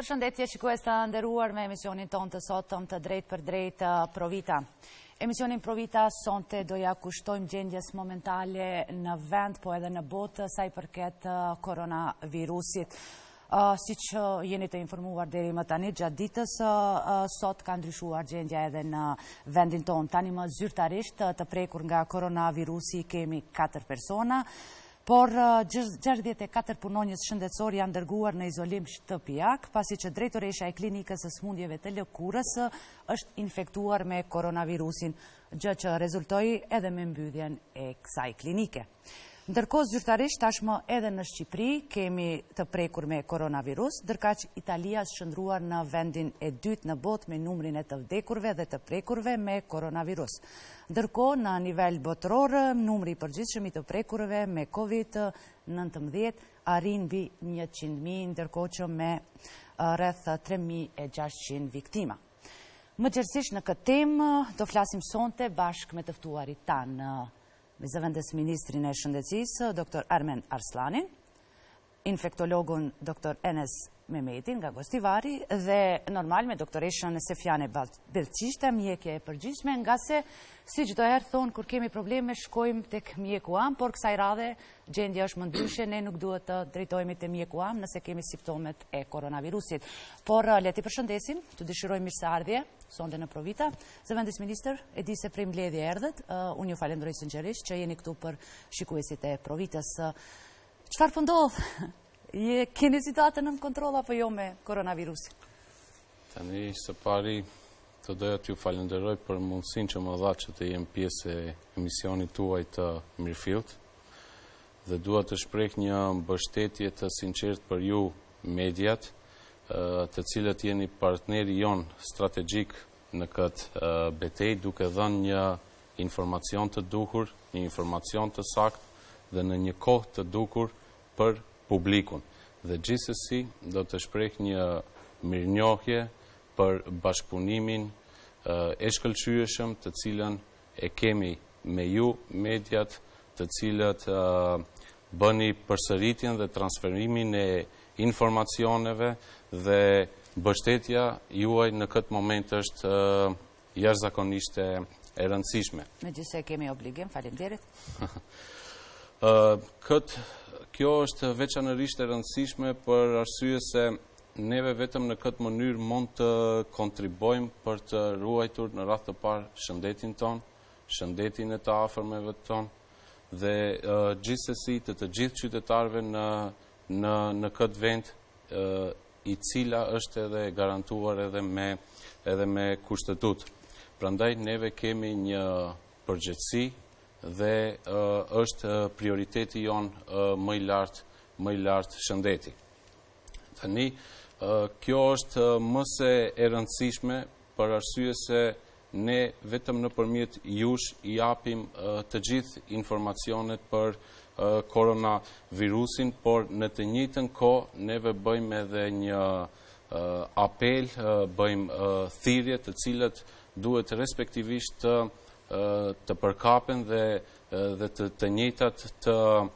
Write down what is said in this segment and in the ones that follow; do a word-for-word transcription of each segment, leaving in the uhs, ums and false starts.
Përshëndetje, shikues të nderuar me emisionin ton të sotëm të drejt për drejt Provita. Emisionin Provita sonte doja kushtojmë gjendjes momentale në vend, po edhe në botë, sa i përket koronavirusit. Si që jeni të informuar deri më tani, gjatë ditës sot ka ndryshuar gjendja edhe në vendin ton. Tani më zyrtarisht të prekur nga koronavirusi kemi katër persona, por gjashtëdhjetë e katër punonjës shëndetësor janë dërguar në izolim shtëpiak, pasi që drejtoresha e klinikës së smundjeve të lëkurës është infektuar me koronavirusin, gjë që rezultoi edhe me mbylljen e kësaj klinike. Ndërkohë zyrtarisht tashmë edhe në Shqipëri kemi të prekur me koronavirus, ndërkaq Italia është shndruar në vendin e dytë në botë me numrin e të vdekurve dhe të prekurve me koronavirus. Ndërkohë në nivel botëror, numri i përgjithshëm i të prekurve me kovid nëntëmbëdhjetë arrin mbi njëqind mijë, ndërkohë që me rreth tre mijë e gjashtëqind viktima. Më gjerësisht në këtë temë do flasim sonte bashkë me të ftuarit tanë, me zëvendës Ministrin e Shëndetësisë, doktor Armen Arslanin, infektologun doktor Enes Mehmetin nga Gostivari dhe normal me doktoreshën Sefjane Belqishte, mjekje e përgjithshme, nga se si çdo herë thonë kur kemi probleme shkojmë tek mjeku am, por kësaj radhe gjendja është më ndryshe, ne nuk duhet të drejtohemi te mjeku am nëse kemi simptomet e koronavirusit. Por le t'i përshëndesim, të dëshirojmë mirëseardhje sonte në Provita. Zëvendës Ministër, e di se prej mbledhje erdhët, unë ju falenderoj sinqerisht që jeni këtu për shikuesit e Provitës. Çfarë po ndodh? Je keni situatën nën kontroll apo jo me koronavirusin? Tani së pari të doja t'ju falenderoj për mundësinë që më dha që të jem pjesë e emisionit tuaj të Mirëfillt dhe dua të shpreh një mbështetje të sinqertë për ju mediat, të cilët jeni partneri jon strategjik në këtë betejë, duke dhënë një informacion të duhur, një informacion të saktë dhe në një kohë të duhur për publikun. Dhe gjithsesi do të shpreh një mirënjohje për bashkëpunimin e shkëlqyeshëm të cilën e kemi me ju mediat, të cilët bëni përsëritjen dhe transferimin e informacioneve dhe mbështetja juaj në këtë moment është jashtëzakonisht e rëndësishme. Megjithëse kemi obligim, faleminderit. Këtë Kjo është veçanërisht e rëndësishme për arsye se neve vetëm në këtë mënyrë mund të kontribojmë për të ruajtur në radhë të parë shëndetin ton, shëndetin e të afërmeve ton dhe uh, gjithsesi të të gjithë qytetarëve në në në këtë vend uh, i cila është edhe garantuar edhe me edhe me kushtetutë. Prandaj neve kemi një përgjegjësi dhe uh, është prioriteti jon uh, më i lartë, më i lartë shëndeti. Tani, uh, kjo është uh, më se e rëndësishme për arsye se ne vetëm nëpërmjet jush i japim uh, të gjithë informacionet për uh, koronavirusin, por në të njëjtën kohë neve bëjmë edhe një uh, apel, uh, bëjmë uh, thirrje të cilat duhet respektivisht të të përkapen dhe dhe të të njëjtat të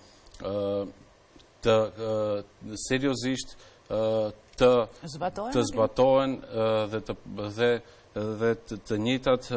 të seriozisht të të zbatohen dhe të dhe dhe të njëjtat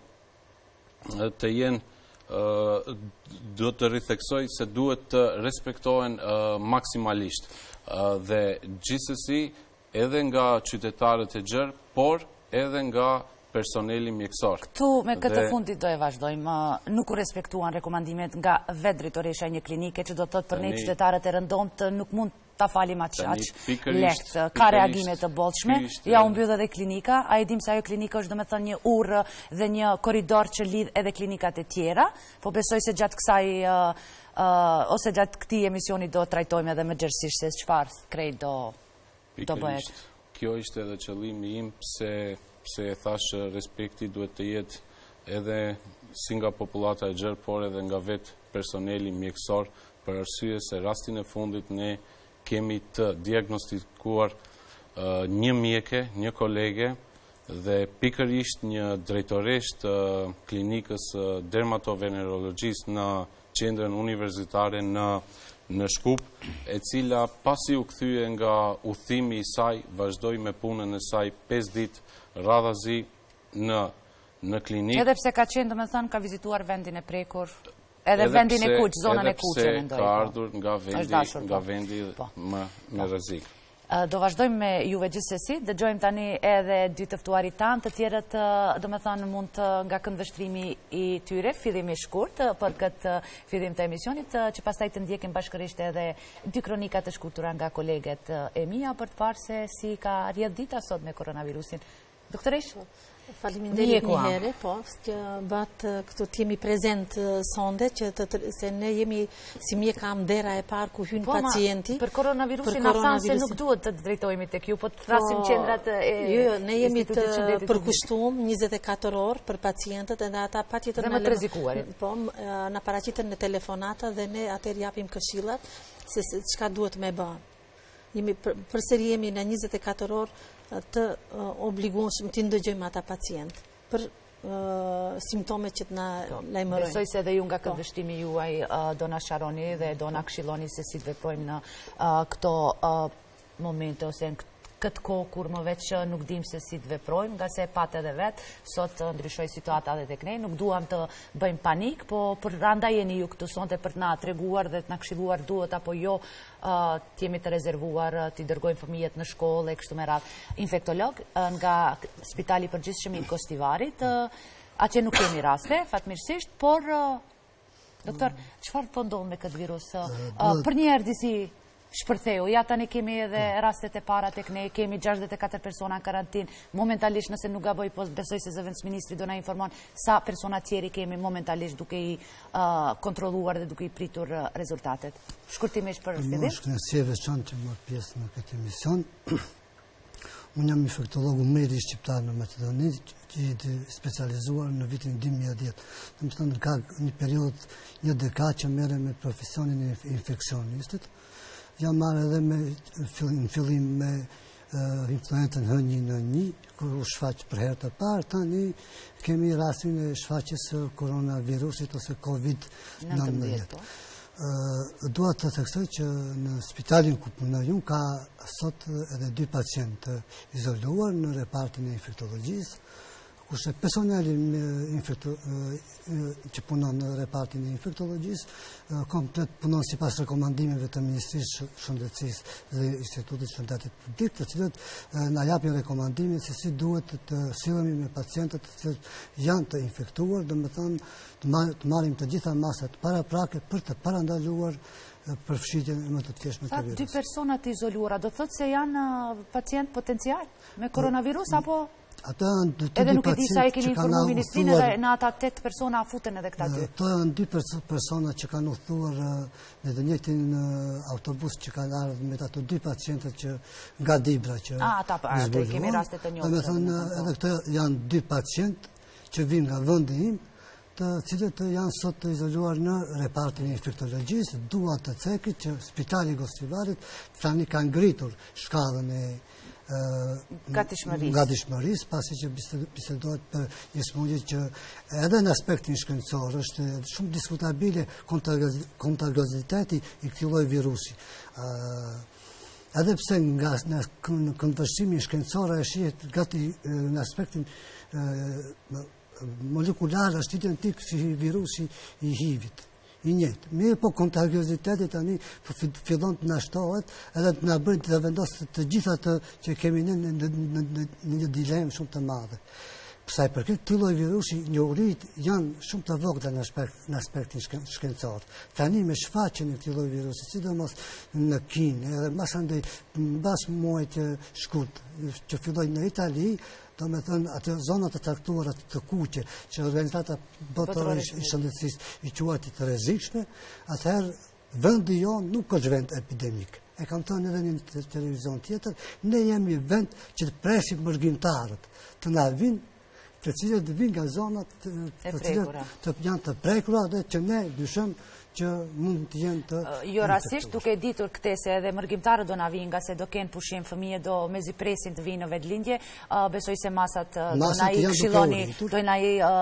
të jenë do të ritheksoj se duhet të respektohen maksimalisht dhe gjithsesi edhe nga qytetarët e gjerë, por edhe nga personeli mjekësor. Këtu me këtë fundit do e vazhdojmë, nuk u respektuan rekomandimet nga vetë drejtoresha e një klinike që do të thotë për ne qytetarët e rëndomtë nuk mund ta falim atë aq lehtë. Ka reagime të bollshme. Ja u mbyll edhe klinika, a e dim se ajo klinika është domethënë një urrë dhe një korridor që lidh edhe klinikat e tjera, po besoj se gjatë kësaj ose gjatë këtij emisioni do trajtojmë edhe më gjerësisht se çfarë krejt do do bëhet. Kjo ishte edhe qëllimi im pse pse e thash respekti duhet të jetë edhe si nga popullata e gjerë, por edhe nga vetë personeli mjekësor, për arsye se rastin e fundit ne kemi të diagnostikuar uh, një mjeke, një kolege dhe pikërisht një drejtoresh të klinikës uh, dermatovenerologjisë në qendrën universitare në në Shkup, e cila pasi u kthye nga udhëtimi i saj, vazhdoi me punën e saj pesë ditë radhazi në në klinikë. Edhe pse ka qenë, domethënë, ka vizituar vendin e prekur, edhe vendin e Kuq, zonën e Kuqe, mendoj. Edhe pse ka ardhur nga vendi, nga vendi më me rrezik. Do vazhdojmë me juve gjithsesi, dëgjojmë tani edhe dy të ftuarit tanë, të tjerët, domethënë, mund të nga këndvështrimi i tyre, fillim i shkurt për këtë fillim të emisionit, që pastaj të ndjekim bashkërisht edhe dy kronika të shkurtura nga koleget e mia për të parë se si ka rrjedh dita sot me koronavirusin. Doktoresh? Faleminderit një herë, po, që batë këtu t'jemi prezent sonde, që se ne jemi si mjek kam dera e parë ku hynë pacienti. Për koronavirusin a thanë se nuk duhet të drejtojmi të kjo, po të thrasim qendrat e Jo, ne jemi të përkushtuar njëzet e katër orë për pacientët, edhe ata patjetër në të rrezikuarit. Po, në paraqiten në telefonata dhe ne atër japim këshillat se çka duhet me bë. Jemi përsëri jemi në njëzet e katër orë të obligueshëm të ndëgjojmë ata pacient për simptomet që të na lajmërojnë. Besoj se edhe ju nga këndvështrimi juaj do na sharoni dhe do na këshilloni se si të veprojmë në këto momente ose në këtë kohë kur më veç nuk dim se si të veprojmë, nga se pat edhe vetë, sot ndryshoj situata dhe tek ne, nuk duam të bëjmë panik, po për randa jeni ju këtu sonte për të na treguar dhe të na këshilluar duhet apo jo të jemi të rezervuar, të i dërgojmë fëmijët në shkollë e kështu me radhë. Infektolog nga Spitali i Përgjithshëm i Kostivarit, atje nuk kemi raste, fatmirësisht, por doktor, çfarë po ndodh me këtë virus? Për një herë disi shpërtheu, ja tani kemi edhe rastet e para tek ne, kemi gjashtëdhjetë e katër persona në karantinë, momentalisht nëse nuk gaboj, po besoj se zëvendës ministri do na informon sa persona tjeri kemi momentalisht duke i kontrolluar dhe duke i pritur rezultatet. Shkurtimisht për fillim. Më është kënaqësi e veçantë që marr pjesë në këtë emision. Unë jam infektologu më i ri shqiptar në Maqedoni, që i specializuar në vitin dy mijë e dhjetë. Domethënë ka një periudhë, një dekadë që merrem me profesionin e infeksionistit. Jam marrë edhe me në fillim me influentën H një N një, kur u shfaq për herë të parë, tani kemi rastin e shfaqjes së koronavirusit ose COVID nëntëmbëdhjetë. Dua të theksoj që në spitalin ku punoj unë ka sot edhe dy pacientë izoluar në repartin e infektologjisë, kurse personeli që punon në repartin e infektologjisë komplet punon sipas rekomandimeve të Ministrisë Shëndetësisë dhe Institutit Shëndetit Publik, të cilët na japin rekomandime se si duhet të sillemi me pacientët të cilët janë të infektuar, domethënë të marrim të gjitha masat paraprake për të parandaluar përfshirjen më të thjeshtë me këtë virus. Dy persona të izoluara, do thotë se janë pacient potencial me koronavirus apo edhe nuk e di sa e keni informuar ministrinë edhe në ata tetë persona futen edhe këta dy. To janë dy persona që kanë udhëtuar në të njëjtin autobus që kanë ardhur me ato dy pacientët që nga Dibra që Ah, ata atë kemi raste të njohura. Domethënë edhe këto janë dy pacientë që vinë nga vendi im, të cilët janë sot të izoluar në repartin e infektologjisë, dua të cekit që Spitali i Gostivarit tani ka ngritur shkallën e gatishmërisë, pasi që bisedohet për një smundje që edhe në aspektin shkencor është shumë diskutabile kontagioziteti i këtij lloji virusi. Edhe pse nga në këndvështrimin shkencor e shihet gati në aspektin molekular është identik si virusi i H I V-it. I njëjtë. Mirë po kontagioziteti tani fillon të na shtohet edhe të na bëjë të vendosë të gjitha të që kemi ne në një dilemë shumë të madhe. Sa i përket këtij lloji virusi, njohuritë janë shumë të vogla në aspekt në aspektin shkencor. Tani me shfaqjen e këtij lloji virusi, sidomos në Kinë, edhe mbas andaj mbas muajit të shkurt që filloi në Itali, do me thënë atë zonat të caktuara të kuqe që organizata botërore i shëndetësisë i quajnë të rrezikshme, atëherë vendi jonë nuk është vend epidemik. E kam thënë edhe në një televizion tjetër, ne jemi vend që të presim mërgjimtarët të na vinë, të cilët vinë nga zonat të cilët të janë të prekura dhe që ne dyshim që mund të jenë të Jo rastisht, duke ditur këte se edhe mërgjimtarët do na vinë nga se do kenë pushim, fëmijët do mezi presin të vinë në vetlindje, besoj se masat do na i këshilloni, do na i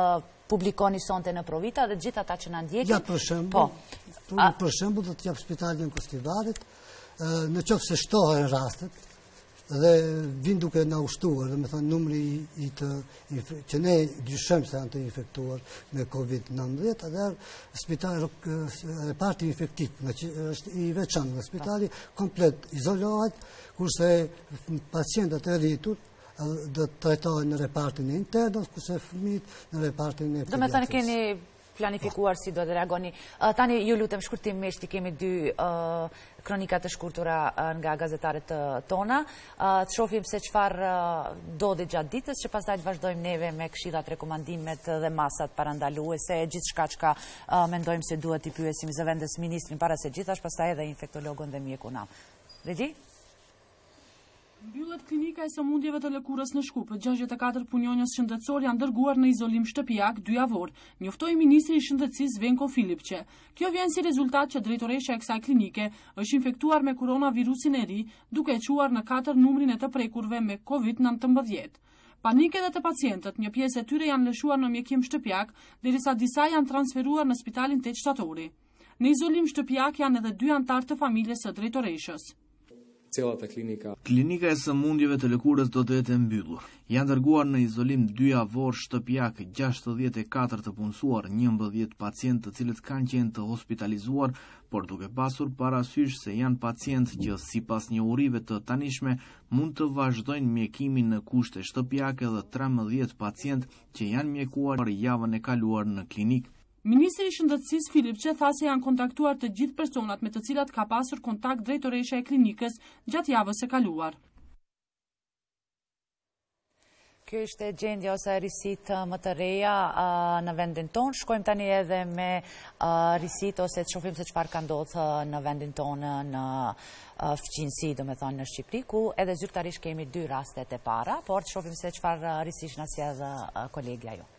publikoni sonte në Provita dhe gjithë ata që na ndjekin. Ja, për shembull, për shembull do të jap spitalin Kostivarit, në qoftë se shtohen rastet dhe vinë duke na ushtuar, dhe me thënë numri i të që ne dyshojmë se janë të infektuar me kovid nëntëmbëdhjetë, edhe spitali reparti infektiv është i veçantë në spitali komplet izolohet, kurse pacientët e rritur do të trajtohen në repartin e internos, kurse fëmijët në repartin e pediatrisë. Do me thënë keni planifikuar si do të reagoni. Tani ju lutem shkurtimisht, i kemi dy kronika të shkurtura nga gazetarët tona. Të shohim se çfarë ndodhi gjatë ditës, që pastaj të vazhdojmë neve me këshillat, rekomandimet dhe masat parandaluese, gjithçka çka mendojmë se duhet i pyesim zëvendës ministrin para se gjithash, pastaj edhe infektologun dhe mjekun. Regji? Mbyllet klinika e sëmundjeve të lëkurës në Shkup. gjashtëdhjetë e katër punonjës shëndetësor janë dërguar në izolim shtëpiak dy javor, njoftoi ministri i shëndetësisë Venko Filipçe. Kjo vjen si rezultat që drejtoresha e kësaj klinike është infektuar me koronavirusin e ri, duke e quar në katër numrin e të prekurve me kovid nëntëmbëdhjetë. Panike dhe të pacientët, një pjesë e tyre janë lëshuar në mjekim shtëpiak, derisa disa janë transferuar në spitalin Tet Shtatori. Në izolim shtëpiak janë edhe dy antar të familjes së drejtoreshës. Klinika. Klinika e sëmundjeve të lëkurës do të jetë e mbyllur. Janë dërguar në izolim dy javor shtëpiak gjashtëdhjetë e katër të punësuar, njëmbëdhjetë pacientë të cilët kanë qenë të hospitalizuar, por duke pasur parasysh se janë pacientë që sipas njohurive të tanishme mund të vazhdojnë mjekimin në kushte shtëpiake dhe trembëdhjetë pacientë që janë mjekuar javën e kaluar në klinikë. Ministri i Shëndetësisë Filipçe tha se janë kontaktuar të gjithë personat me të cilat ka pasur kontakt drejtoresha e klinikës gjatë javës së kaluar. Kjo ishte gjendja ose risit më të reja në vendin tonë. Shkojmë tani edhe me risit ose të shohim se çfarë ka ndodhur në vendin tonë në fqinësi, do me thonë në Shqipëri, ku edhe zyrtarisht kemi dy rastet e para, por të shohim se çfarë risish na sjell kolegja jo.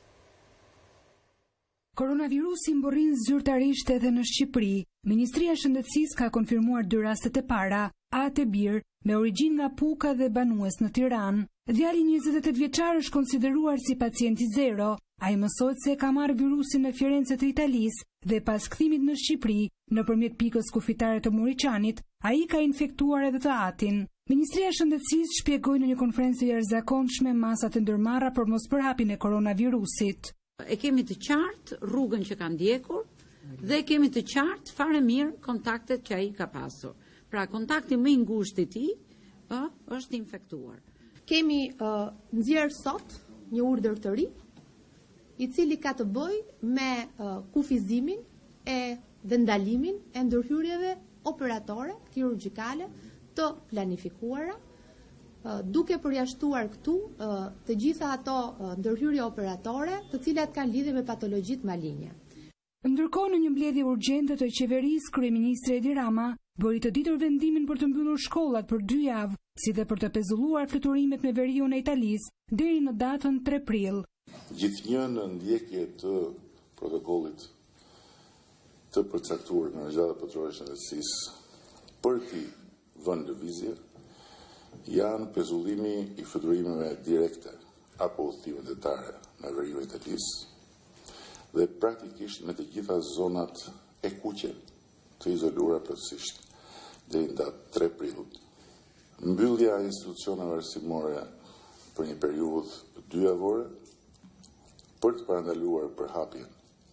Koronavirusi mborrin zyrtarisht edhe në Shqipëri. Ministria e Shëndetësisë ka konfirmuar dy rastet e para, atë e bir, me origjinë nga Puka dhe banues në Tiranë. Djali njëzet e tetë vjeçar është konsideruar si pacienti zero. Ai mësohet se ka marrë virusin në Firenze të Italisë dhe pas kthimit në Shqipëri, nëpërmjet pikës kufitare të Muriçanit, ai ka infektuar edhe të atin. Ministria e Shëndetësisë shpjegoi në një konferencë të jashtëzakonshme masat e ndërmarra për mospërhapjen e koronavirusit. E kemi të qartë rrugën që ka ndjekur dhe kemi të qartë fare mirë kontaktet që ai ka pasur. Pra kontakti më i ngushtë i tij ë është infektuar. Kemi uh, nxjerr sot një urdhër të ri i cili ka të bëjë me uh, kufizimin e dhe ndalimin e ndërhyrjeve operatore kirurgjikale të planifikuara, duke përjashtuar këtu të gjitha ato ndërhyrje operatore të cilat kanë lidhje me patologjit maligne. Ndërkohë në një mbledhje urgjente të qeverisë, kryeministri Edi Rama bëri të ditur vendimin për të mbyllur shkollat për dy javë, si dhe për të pezulluar fluturimet me veriun e Italisë deri në datën tre prill. Gjithnjë në ndjekje të protokollit të përcaktuar në Zgjatën Patrore Shëndetësisë për të vënë lëvizje janë pezullimi i fluturimeve direkte apo udhëtime detare në veriun e Italisë dhe praktikisht me të gjitha zonat e kuqe të izoluara plotësisht deri në datën tre prill. Mbyllja e institucioneve arsimore për një periudhë dy javore për të parandaluar përhapjen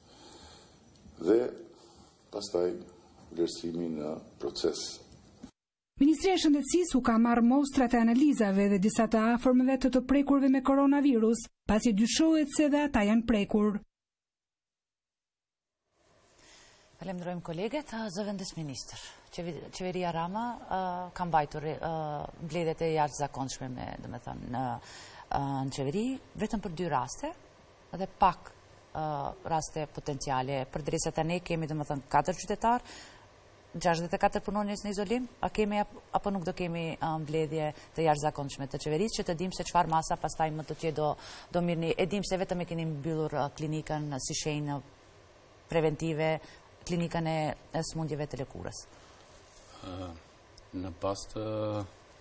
dhe pastaj vlerësimi në proces. Ministria e Shëndetësisë u ka marrë mostrat e analizave dhe disa të afërmëve të të prekurve me koronavirus, pasi dyshohet se dhe ata janë prekur. Falenderojmë kolegët, zëvendës ministër. Qeveria Rama ka mbajtur mbledhjet e jashtëzakonshme me, domethënë, në në qeveri vetëm për dy raste dhe pak raste potenciale. Përderisa tani kemi domethënë katër qytetar, gjashtëdhjetë e katër punonjës në izolim, a kemi apo nuk do kemi mbledhje të jashtëzakonshme të qeverisë që të dim se çfarë masa pastaj më të tje do do mirëni. E dim se vetëm e keni mbyllur klinikën si shenjë preventive, klinikën e sëmundjeve të lëkurës. Në pas të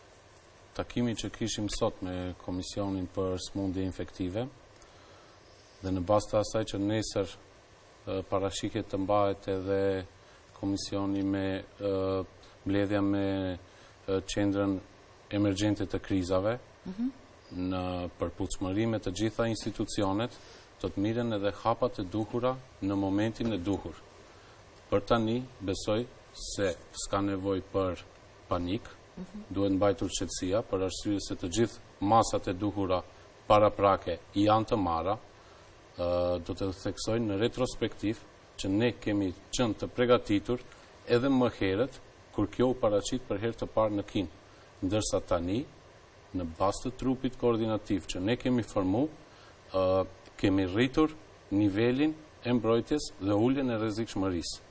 takimit që kishim sot me Komisionin për Sëmundje Infektive, dhe në bazë të asaj që nesër parashiket të mbahet edhe komisioni me mbledhja me qendrën emergjente të krizave, në përputhshmëri me të gjitha institucionet, do të miren edhe hapat e duhura në momentin e duhur. Për tani, besoj se s'ka nevoj për panik, duhet mbajtur qetësia, për arsye se të gjithë masat e duhura paraprake janë të marra, do të theksoj në retrospektiv që ne kemi qenë të përgatitur edhe më herët kur kjo u paraqit për herë të parë në Kinë, ndërsa tani në bazë të trupit koordinativ që ne kemi formu, kemi rritur nivelin e mbrojtjes dhe uljen e rrezikshmërisë.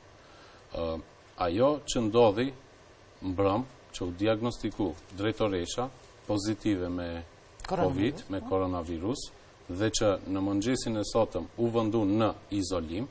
Ajo që ndodhi mbrëm, që u diagnostiku drejtoresha pozitive me COVID, me koronavirus, dhe që në mëngjesin e sotëm u vëndu në izolim,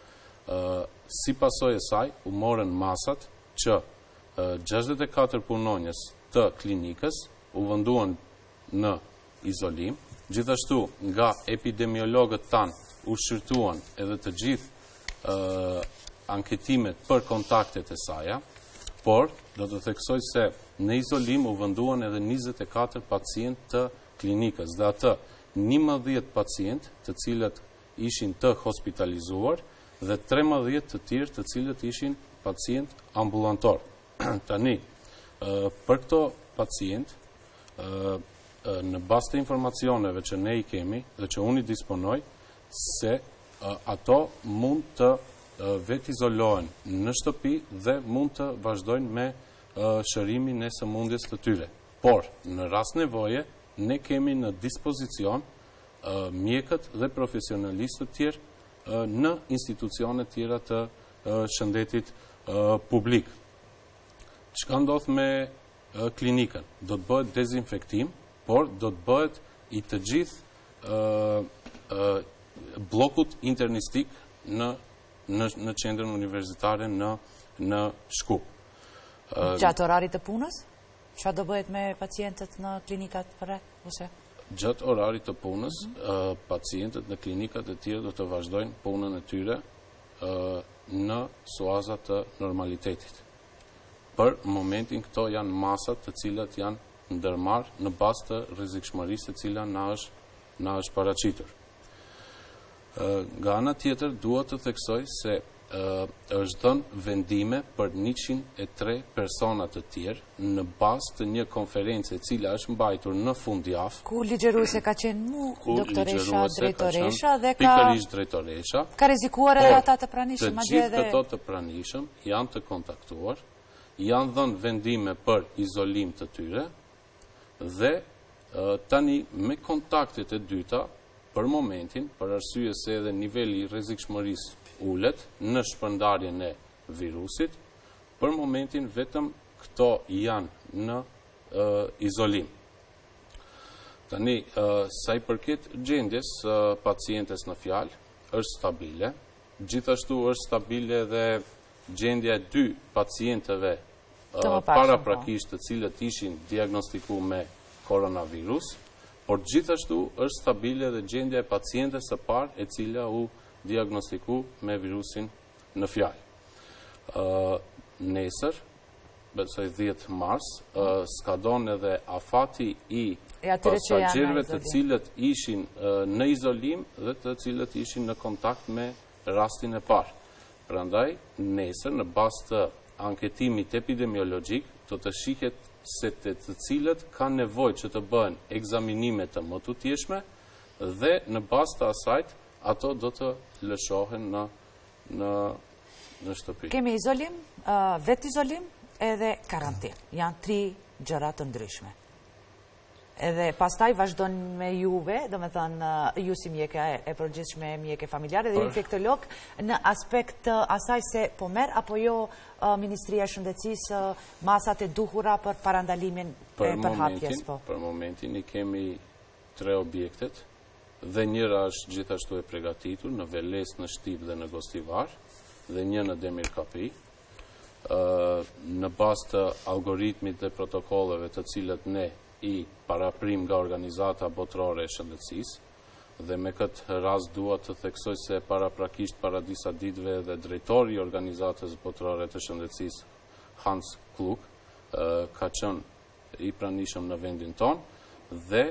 si pasojë e saj u morën masat që gjashtëdhjetë e katër punonjës të klinikës u vënduan në izolim, gjithashtu nga epidemiologët tanë u shqyrtuan edhe të gjithë anketimet për kontaktet e saja, por do të theksoj se në izolim u vënduan edhe njëzet e katër pacient të klinikës, dhe atë njëmbëdhjetë pacient të cilët ishin të hospitalizuar dhe trembëdhjetë të tjerë të cilët ishin pacient ambulantor. Tani, për këto pacient, në bazë të informacioneve që ne i kemi dhe që unë i disponoj, se ato mund të vetë izolohen në shtëpi dhe mund të vazhdojnë me shërimin e sëmundjes të tyre. Por, në rast nevoje, ne kemi në dispozicion mjekët dhe profesionalistët tjerë në institucionet tjera të shëndetit publik. Çka ndodh me klinikën? Do të bëhet dezinfektim, por do të bëhet i të gjithë blokut internistik në në qendrën universitare në Shkup. Gjatë orarit të punës? Çfarë do bëhet me pacientët në klinikat për rreth, ose? Gjatë orarit të punës, pacientët në klinikat e tjera do të vazhdojnë punën e tyre në suazat të normalitetit. Për momentin këto janë masat të cilat janë ndërmarrë në bazë të rrezikshmërisë e cila na është na është paraqitur. Nga ana tjetër duhet të theksoj se është dhënë vendime për njëqind e tre persona të tjerë në bazë të një konferencë e cila është mbajtur në fundjavë. Ku ligjëruese ka qenë mu doktoresha, drejtoresha dhe ka pikërisht drejtoresha. Ka rrezikuar edhe ata të pranishëm, madje edhe të gjithë këto të pranishëm janë të kontaktuar, janë dhënë vendime për izolim të tyre dhe tani me kontaktet e dyta për momentin, për arsye se edhe niveli i rrezikshmërisë ulet në shpërndarjen e virusit, për momentin vetëm këto janë në izolim. Tani, sa i përket gjendjes pacientes në fjalë, është stabile, gjithashtu është stabile dhe gjendja e dy pacienteve paraprakisht të cilët ishin diagnostiku me koronavirus, por gjithashtu është stabile dhe gjendja e pacientes së parë e cila u diagnostiku me virusin në fjalë. Nesër, besoj dhjetë mars, skadon edhe afati i pasagjerëve të cilët ishin në izolim dhe të cilët ishin në kontakt me rastin e parë. Prandaj, nesër, në bazë të anketimit epidemiologjik, do të shihet se të të cilët ka nevojë që të bëhen ekzaminime të mëtutjeshme dhe në bazë të asajt ato do të lëshohen në në në shtëpi. Kemi izolim, vetë izolim edhe karantin. Janë tri gjëra të ndryshme. Edhe pastaj vazhdon me juve, do me thënë ju si mjeke e përgjithshme, mjeke familjare dhe infektolog, në aspekt asaj se po merr apo jo Ministria e Shëndetësisë masat e duhura për parandalimin e përhapjes. Për momentin i kemi tre objektet dhe njëra është gjithashtu e përgatitur në Veles, në Shtip dhe në Gostivar dhe një në Demirkapi. Në bazë të algoritmit dhe protokolleve të cilët ne i paraprim nga organizata botërore e shëndetësisë dhe me këtë rast dua të theksoj se paraprakisht para disa ditëve dhe drejtori i organizatës botërore të shëndetësisë Hans Klug ka qenë i pranishëm në vendin tonë dhe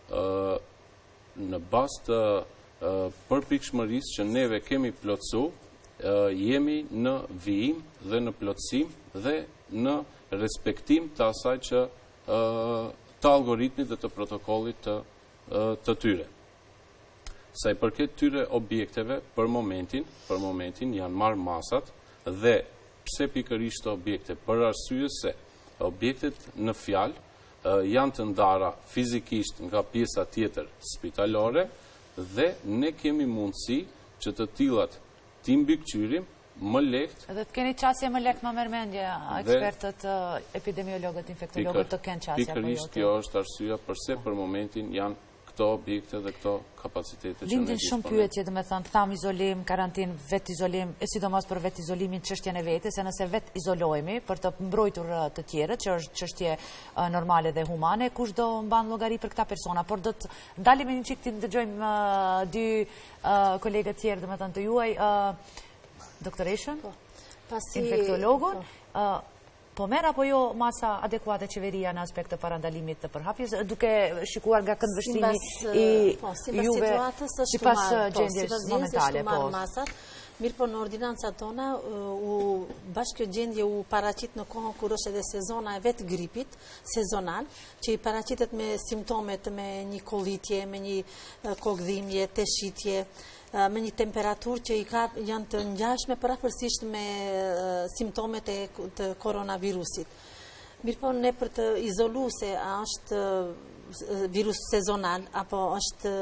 në bazë të përpikshmërisë që neve kemi plotësu, jemi në vijim dhe në plotësim dhe në respektim të asaj që të algoritmit dhe të protokollit të, të tyre. Sa i përket tyre objekteve, për momentin, për momentin janë marrë masat dhe pse pikërisht objekte, për arsye se objektet në fjalë janë të ndara fizikisht nga pjesa tjetër spitalore dhe ne kemi mundësi që të tилlat ti mbikëqyrim më lehtë. Dhe të keni qasje më lehtë, më mërmendje, ekspertët, epidemiologët, infektologët të kenë qasje. Pikërisht kjo është arsyeja përse për momentin janë këto objekte dhe këto kapacitete. Lindin shumë pyetje, dhe me thënë, tham izolim, karantin, vet izolim, e sidomos për vet izolimin çështjen e vetes, se nëse vet izolohemi për të mbrojtur të tjerët, që është çështje normale dhe humane, kush do mban llogari për këta persona, por do të dalim një çik të dëgjojmë dy kolegët tjerë, dhe me thënë të juaj, doktoreshën, infektologun, po merr apo jo masa adekuate qeveria në aspekt të parandalimit të përhapjes, duke shikuar nga këndvështrimi i juve sipas gjendjes momentale, po. Mirë po në ordinanca tona, bashkë kjo gjendje u paraqit në kohën kur është edhe sezona e vetë gripit, sezonal, që i paraqitet me simptomet, me një kollitje, me një kokdhimje, të shitje, me një temperaturë që i ka janë të ngjashme përafërsisht me simptomet e të koronavirusit. Mirë po ne për të izolu se a është virus sezonal apo është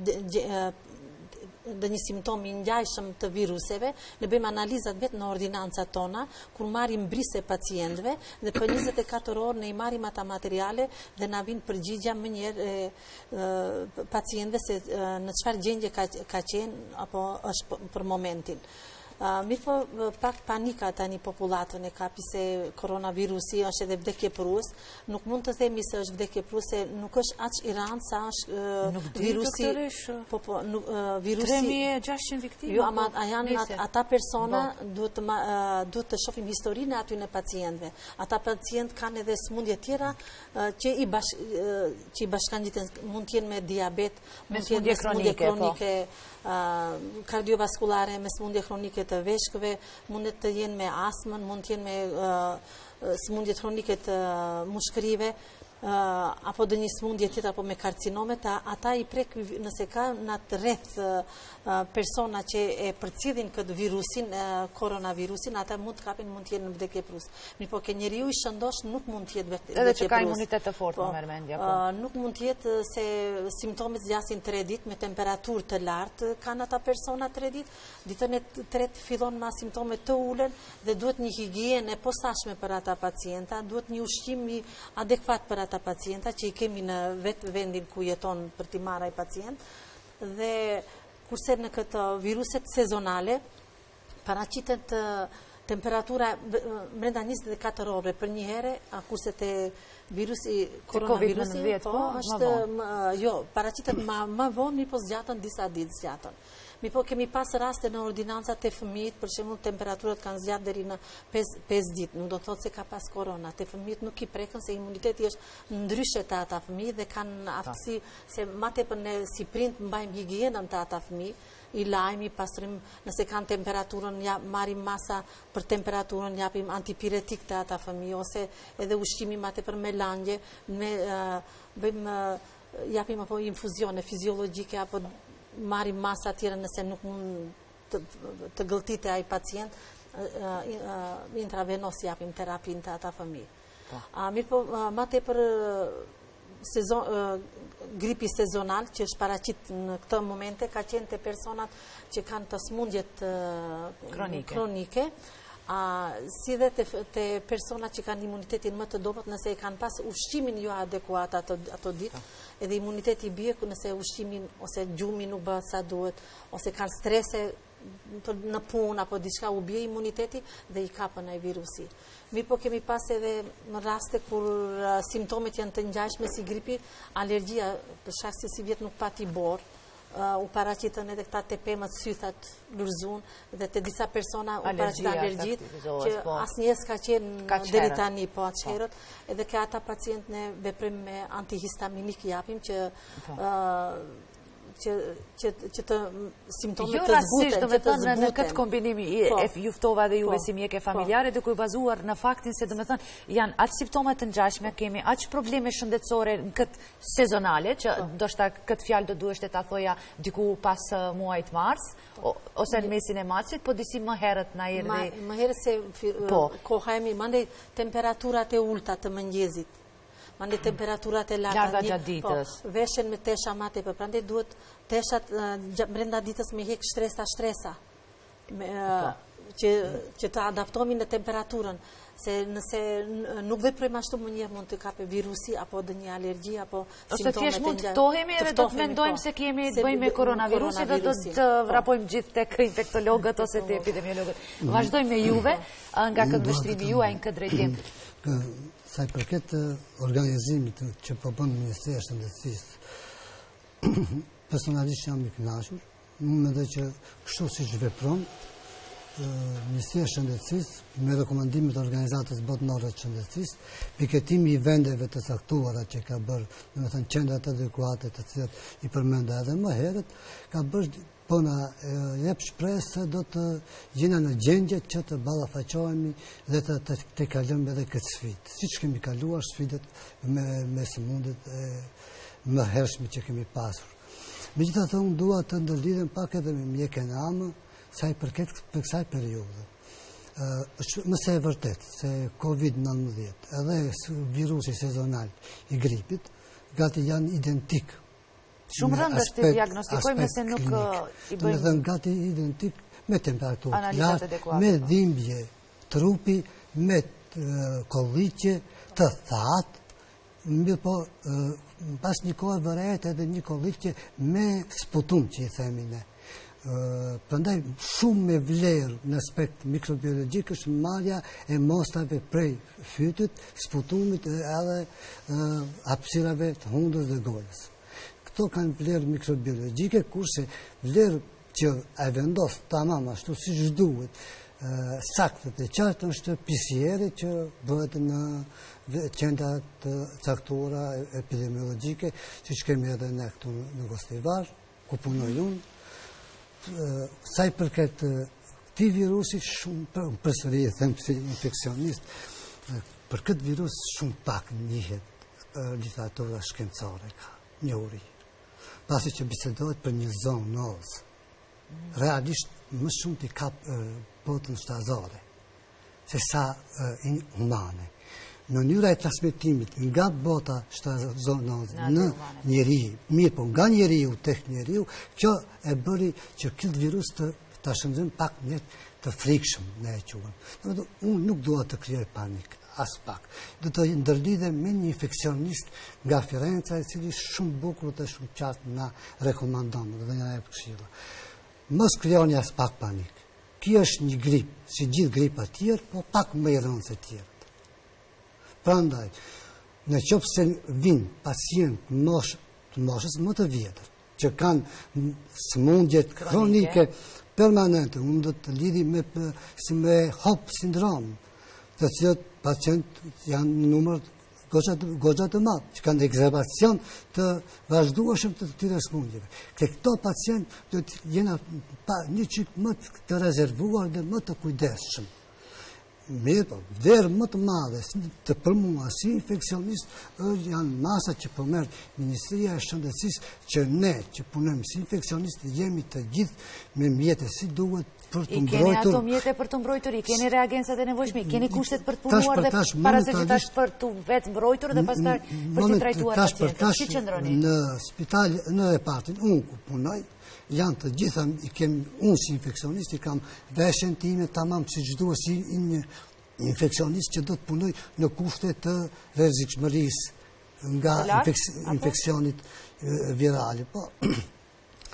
dhe një simptom i ngjashëm të viruseve, ne bëjmë analizat vetë në ordinancat tona, kur marrim brise pacientëve dhe për njëzet e katër orë ne i marrim ata materiale dhe na vijnë përgjigja më njëherë pacientëve se në çfarë gjendje ka, ka qenë apo është për momentin. Mirë po pak panika tani popullatën e kapi se koronavirusi është edhe vdekje prus, nuk mund të themi se është vdekje prus, se nuk është aq i rëndë sa është virusi. Po po, virusi. tre mijë e gjashtëqind viktima. Jo, ama janë ata persona duhet të duhet të shohim historinë e aty në pacientëve. Ata pacient kanë edhe sëmundje tjera që i bash që i bashkangjiten, mund të jenë me diabet, me sëmundje kronike, kardiovaskulare, me sëmundje kronike të veshkëve, mund të jenë me astmën, mund të jenë me sëmundje kronike të mushkërive, apo dhe një sëmundje tjetër apo me karcinomet, ata i prek nëse ka në atë rreth persona që e përcjellin këtë virusin, koronavirusin, ata mund të kapin, mund të jenë në vdekje prus. Mirë po, ke njeriu i shëndosh nuk mund të jetë vdekje prus. Edhe që ka imunitet të fortë, më merr mendja. Nuk mund të jetë se simptomet zgjasin tre ditë me temperaturë të lartë, kanë ata persona tre ditë, ditën e tretë fillon me simptomet të ulën dhe duhet një higienë e posaçme për ata pacienta, duhet një ushqim i adekuat për ata pacienta që i kemi në vetë vendin ku jeton për t'i marrë ai pacient. Dhe kurse në këtë viruset sezonale paraqitet temperatura brenda njëzet e katër orëve për një herë, kurse te virusi koronavirusi po është jo, paraqitet më vonë, mi po zgjatën disa ditë zgjatën. Mi po kemi pas raste në ordinancat e fëmijët, për shembull temperaturat kanë zgjatë deri në pesë ditë, nuk do thotë se ka pas korona. Te fëmijët nuk i prekën se imuniteti është ndryshe te ata fëmijë dhe kanë aftësi se më tepër ne si prind mbajmë higjienën te ata fëmijë, i lajmi, pastrim, nëse kanë temperaturën, ja, marim masa për temperaturën, japim antipiretik të ata fëmijë, ose edhe ushqimi ma tepër me langje, me, uh, bëjmë, uh, japim apo infuzione fiziologjike, apo marim masa tjera nëse nuk mund të, të gëlltite ai pacient, uh, uh, intravenos japim terapin të ata fëmijë. Uh, mirë po, uh, ma tepër uh, sezon, uh, gripi sezonal që është paraqit në këtë momente ka qenë te personat që kanë të smundjet uh, kronike, kronike a, si dhe te, te personat që kanë imunitetin më të dobët nëse e kanë pas ushqimin jo adekuat ato, ato ditë, edhe imuniteti bie nëse ushqimin ose gjumi nuk bëhet sa duhet, ose kanë strese në punë apo diçka u bie imuniteti dhe i kapën ai virusi. Mirë po kemi pas edhe në raste kur uh, simptomet janë të ngjashme si gripi, alergjia, për shkak se si vjet nuk pati borë, u paraqitën edhe këta T P M-et, sythat, lulëzun, dhe të disa persona u paraqitën alergjit, që asë njës ka qenë deri tani, po atë shherët, edhe ka ata pacient në veprim me antihistaminik japim, që që të simptomet të zbuten, që të zbuten. Në këtë kombinimi, juftova dhe juve si mjeke familjare, duke u bazuar në faktin se dhe me thënë, janë atë simptomet të ngjashme, kemi atë probleme shëndetësore në këtë sezonale, që do shta këtë fjalë do dueshte ta thoja diku pas muajt mars, ose në mesin e marsit, po disi më herët na erdhi. Më herët se koha e mi, mandej temperaturat e ulta të mëngjezit, mande temperaturat e larta, veshen me tesha mate, për prande duhet teshat brenda ditës me hek shtresa shtresa, që të adaptomi në temperaturën, se nëse nuk veprem ashtu më njërë mund të kape virusi, apo dhe një alergji, apo simptomet e njërë. Ose thjesht mund të tohemi edhe do të mendojmë se kemi të bëjmë me koronavirusi dhe do të vrapojmë gjithë tek infektologët ose të epidemiologët. Vazhdojmë me juve, nga këtë vështrimi ju, a në këtë drejtim. Sa i përket organizimit që po bën Ministria e Shëndetësisë, personalisht jam i kënaqur, unë mendoj që kështu siç vepron Ministria e Shëndetësisë me rekomandimet e organizatës botërore të shëndetësisë, piketimi i vendeve të caktuara që ka bërë, domethënë qendrat adekuate të cilat i përmenda edhe më herët, ka bërë po na jep shpresë se do të jena në gjendje që të ballafaqohemi dhe të të kalojmë edhe këtë sfidë. Siç kemi kaluar sfidat me me sëmundjet e më hershme që kemi pasur. Megjithatë, unë dua të ndërlidhem pak edhe me mjekën e amë, sa i përket për kësaj periudhe. Është mëse e vërtet se Covid nëntëdhjetë edhe virusi sezonal i gripit gati janë identik. Shumë rëndë është të diagnostikojmë se nuk i bëjmë... Dhe gati identik me temperaturë lartë, me dhimbje trupi, me kolliqe të thatë, mirë po pas një kohë vërejet edhe një kolliqe me sputum që i themi ne. Prandaj shumë me vlerë në aspekt mikrobiologjik është marrja e mostrave prej fytut, sputumit edhe hapësirave të hundës dhe gojës. Këto kanë vlerë mikrobiologjike, kurse vlerë që e vendos tamam ashtu siç duhet, saktë dhe qartë është P C R-i që bëhet në qendra të caktuara epidemiologjike, siç kemi edhe ne këtu në Gostivar, ku punoj unë. Sa i përket këtij virusi, shumë përsëri e them si infeksionist, për këtë virus shumë pak njihet literatura shkencore ka njohuri. Pasi që bisedohet për një zonë nozë, realisht më shumë t'i kap botën shtazore, se sa humane. Në mënyra e transmetimit nga bota shtazore në njeri, mirë po nga njeriu tek njeriu, kjo e bëri që këtë virus të ta shëndzojmë pak një të frikshëm, ne e quajmë. Unë nuk dua të krijoj panik, as pak. Do të ndërlidhem me një infeksionist nga Firenca, i cili shumë bukur dhe shumë qartë na rekomandon dhe na jep këshilla. Mos krijoni as pak panik. Kjo është një grip, si gjithë gripa tjerë, po pak më i rëndë se tjerët. Prandaj, në qoftë se vinë pacient mosh, të moshës më të vjetër, që kanë sëmundjet kronike permanente, unë do të lidhi me, si me HOP sindrom, të cilët pacient janë në numër goxha të madh, që kanë ekzerbacion të vazhdueshëm të këtyre sëmundjeve. Këto pacient do të jenë një çik më të rezervuar dhe më të kujdesshëm. Mirë po, vlerë më të madhe të për mua si infeksionist janë masa që përmerë Ministria e Shëndetësisë, që ne që punojmë si infeksionist jemi të gjithë me mjete si duhet për të mbrojtur. I keni ato mjete për të mbrojtur, i keni reagensat e nevojshme, i keni kushtet për të punuar dhe para se që tash për të vetë mbrojtur dhe pastaj për të trajtuar pacientët. Si qëndroni? Në spital, në repartin, unë ku punoj, janë të gjitha, i kemi, unë si infeksionist, i kam veshen time tamam si çdo si një infeksionist që do të punoj në kushte të rrezikshmërisë nga infeksionit virale. Po,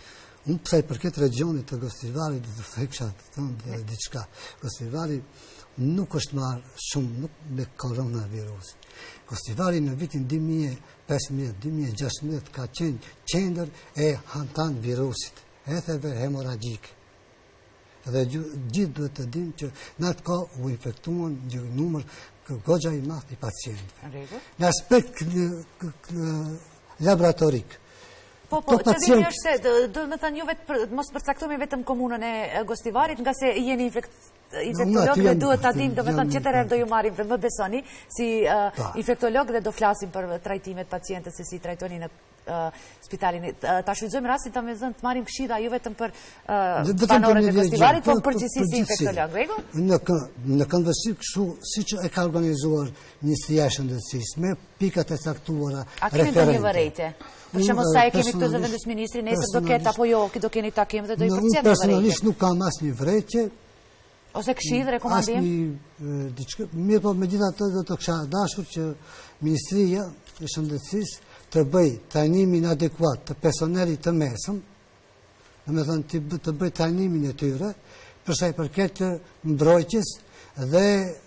unë pse i përket regionit të Gostivarit, do të thekësha të thënë diçka. Gostivari nuk është marrë shumë nuk me koronavirus. Gostivari në vitin dy mijë e pesëmbëdhjetë dy mijë e gjashtëmbëdhjetë ka qenë qendër e hantan virusit, etheve hemoragjike. Dhe gjithë duhet të dim që në atë kohë u infektuan një numër goxha i madh i pacientëve. Në aspekt laboratorik. Po, po, qëllimi është se, do me thënë ju vetë, mos përcaktojmë vetëm komunën e Gostivarit, nga se jeni infektolog dhe duhet të adim, do me thënë qëtër herë do ju marim dhe më besoni, si infektolog dhe do flasim për trajtimet pacientës se si trajtoni në spitalin. Ta shfrytëzojmë rastin të me zënë të marim këshilla ju vetëm për banorët e Gostivarit, po përgjithësi si infektolog, rego? Në këndvështrim kështu, si që e ka organizuar Ministria e Shëndetësisë, me pikat e caktuara referente. A kemi të një vërejtje? Për shembull sa e kemi këtu zë vendus ministri, nesër do ketë apo jo, do keni takim dhe do i përcjell një vërejtje. Personalisht nuk kam asnjë vërejtje. Ose këshill, rekomandim? Asnjë diçka, mirë, po megjithatë do të kisha dashur që Ministria e Shëndetësisë të bëj trajnimin adekuat të personelit të mesëm, domethënë të bëj trajnimin e tyre për sa i përket mbrojtjes dhe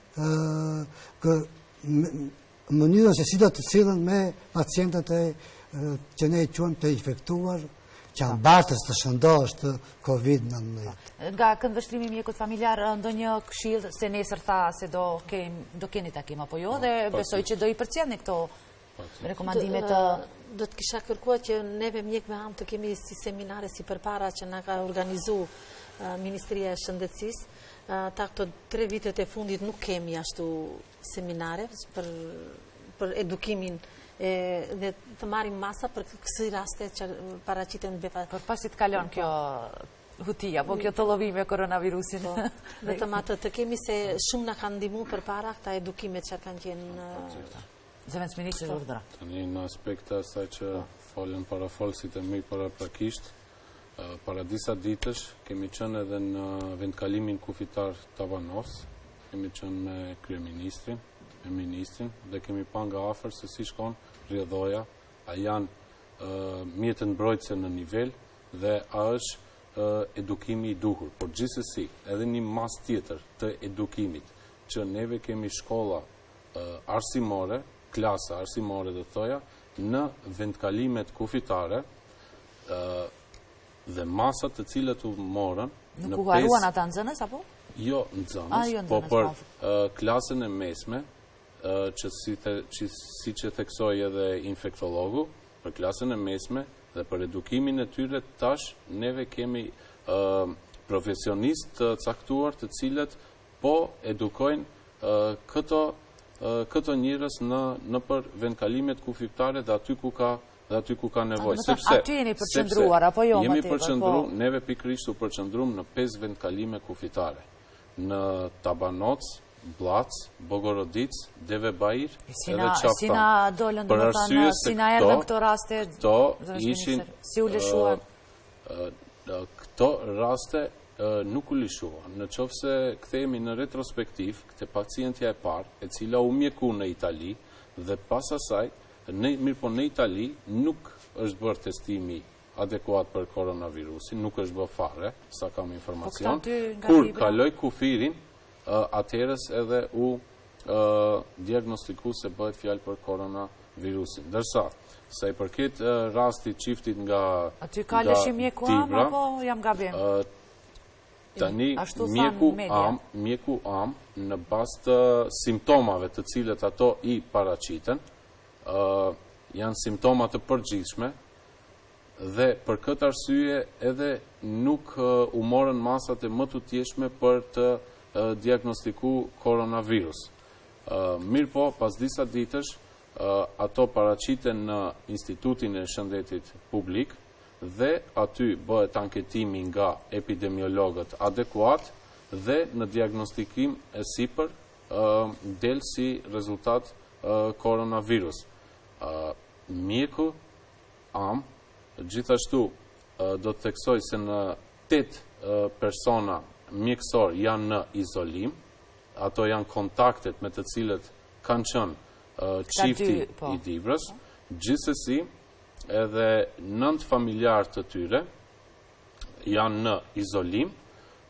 mënyrën se si do të sillen me pacientët e që ne e quajmë të infektuar, që janë bartës të shëndosh të kovid nëntëmbëdhjetë. Nga këndvështrimi mjekut familjar, ndonjë këshill se nesër tha se do keni takim apo jo, dhe besoj që do i përcjellni këto rekomandime të... Do të kisha kërkuar që neve mjek me ham të kemi si seminare si përpara që na ka organizu Ministria e Shëndetësisë. Ta këto tre vitet e fundit nuk kemi ashtu seminare për edukimin dhe të marim masa për kësi raste që paraqiten befa. Për pasit kalon kjo hutia, po kjo të lovime koronavirusin. Vetëm atë të kemi se shumë na kanë ndihmuar përpara këta edukimet që kanë qenë Zëvendës Ministri urdhëra. Tani në aspekt të asaj që folën para folësit e mi para prakisht, para disa ditësh kemi qenë edhe në vendkalimin kufitar Tavanos, kemi qenë me kryeministrin, me ministrin, dhe kemi pa nga afër se si shkon rrjedhoja, a janë mjetën mbrojtëse në nivel dhe a është edukimi i duhur. Por gjithsesi, edhe një mas tjetër të edukimit, që neve kemi shkolla arsimore, klasa arsimore dhe thoja, në vendkalimet kufitare dhe masat të cilët u morën... Nuk u haruan ata nxënës, apo? Jo nxënës, po për klasën e mesme, që si që theksoj edhe infektologu, për klasën e mesme dhe për edukimin e tyre tash, neve kemi profesionistë caktuar të cilët po edukojnë këto këto njërës në për vendkalimet kufiktare dhe aty ku ka dhe aty ku ka nevoj. Aty jeni përqëndruar, apo jo? Jemi përqëndruar, neve pikërisht u përqëndrum në pesë vendkalime kufitare. Në Tabanoc, Blac, Bogorodic, Devebajir, edhe Qaftan. Si na dollën dhe më thanë, si na erdhën këto raste, si u lëshuan? Këto raste nuk u lishuan. Në qofë se këthejemi në retrospektiv, këte pacientja e parë, e cila u mjeku në Itali, dhe pas asaj, mirë po në Itali, nuk është bërë testimi adekuat për koronavirusin, nuk është bërë fare, sa kam informacion. Kur kaloj kufirin, atërës edhe u diagnostiku se bëhet fjalë për koronavirusin. Dërsa, sa i përket rasti qiftit nga Tibra... Aty ka lëshim mjeku am, apo jam gabim? Tani, mjeku am, në bas të simptomave të cilët ato i paraqiten, janë simptomat të përgjithshme, dhe për këtë arsye edhe nuk u morën masat e më të tjeshme për të diagnostiku koronavirus. Mirë po, pas disa ditësh, ato paraqiten në Institutin e Shëndetit Publik, dhe aty bëhet anketimi nga epidemiologët adekuat dhe në diagnostikim e sipër del si rezultat koronavirus. Mjeku am, gjithashtu do të theksoj se në tetë persona mjekësor janë në izolim, ato janë kontaktet me të cilët kanë qenë çifti i Divrës, gjithsesi edhe nënt familjarë të tyre janë në izolim,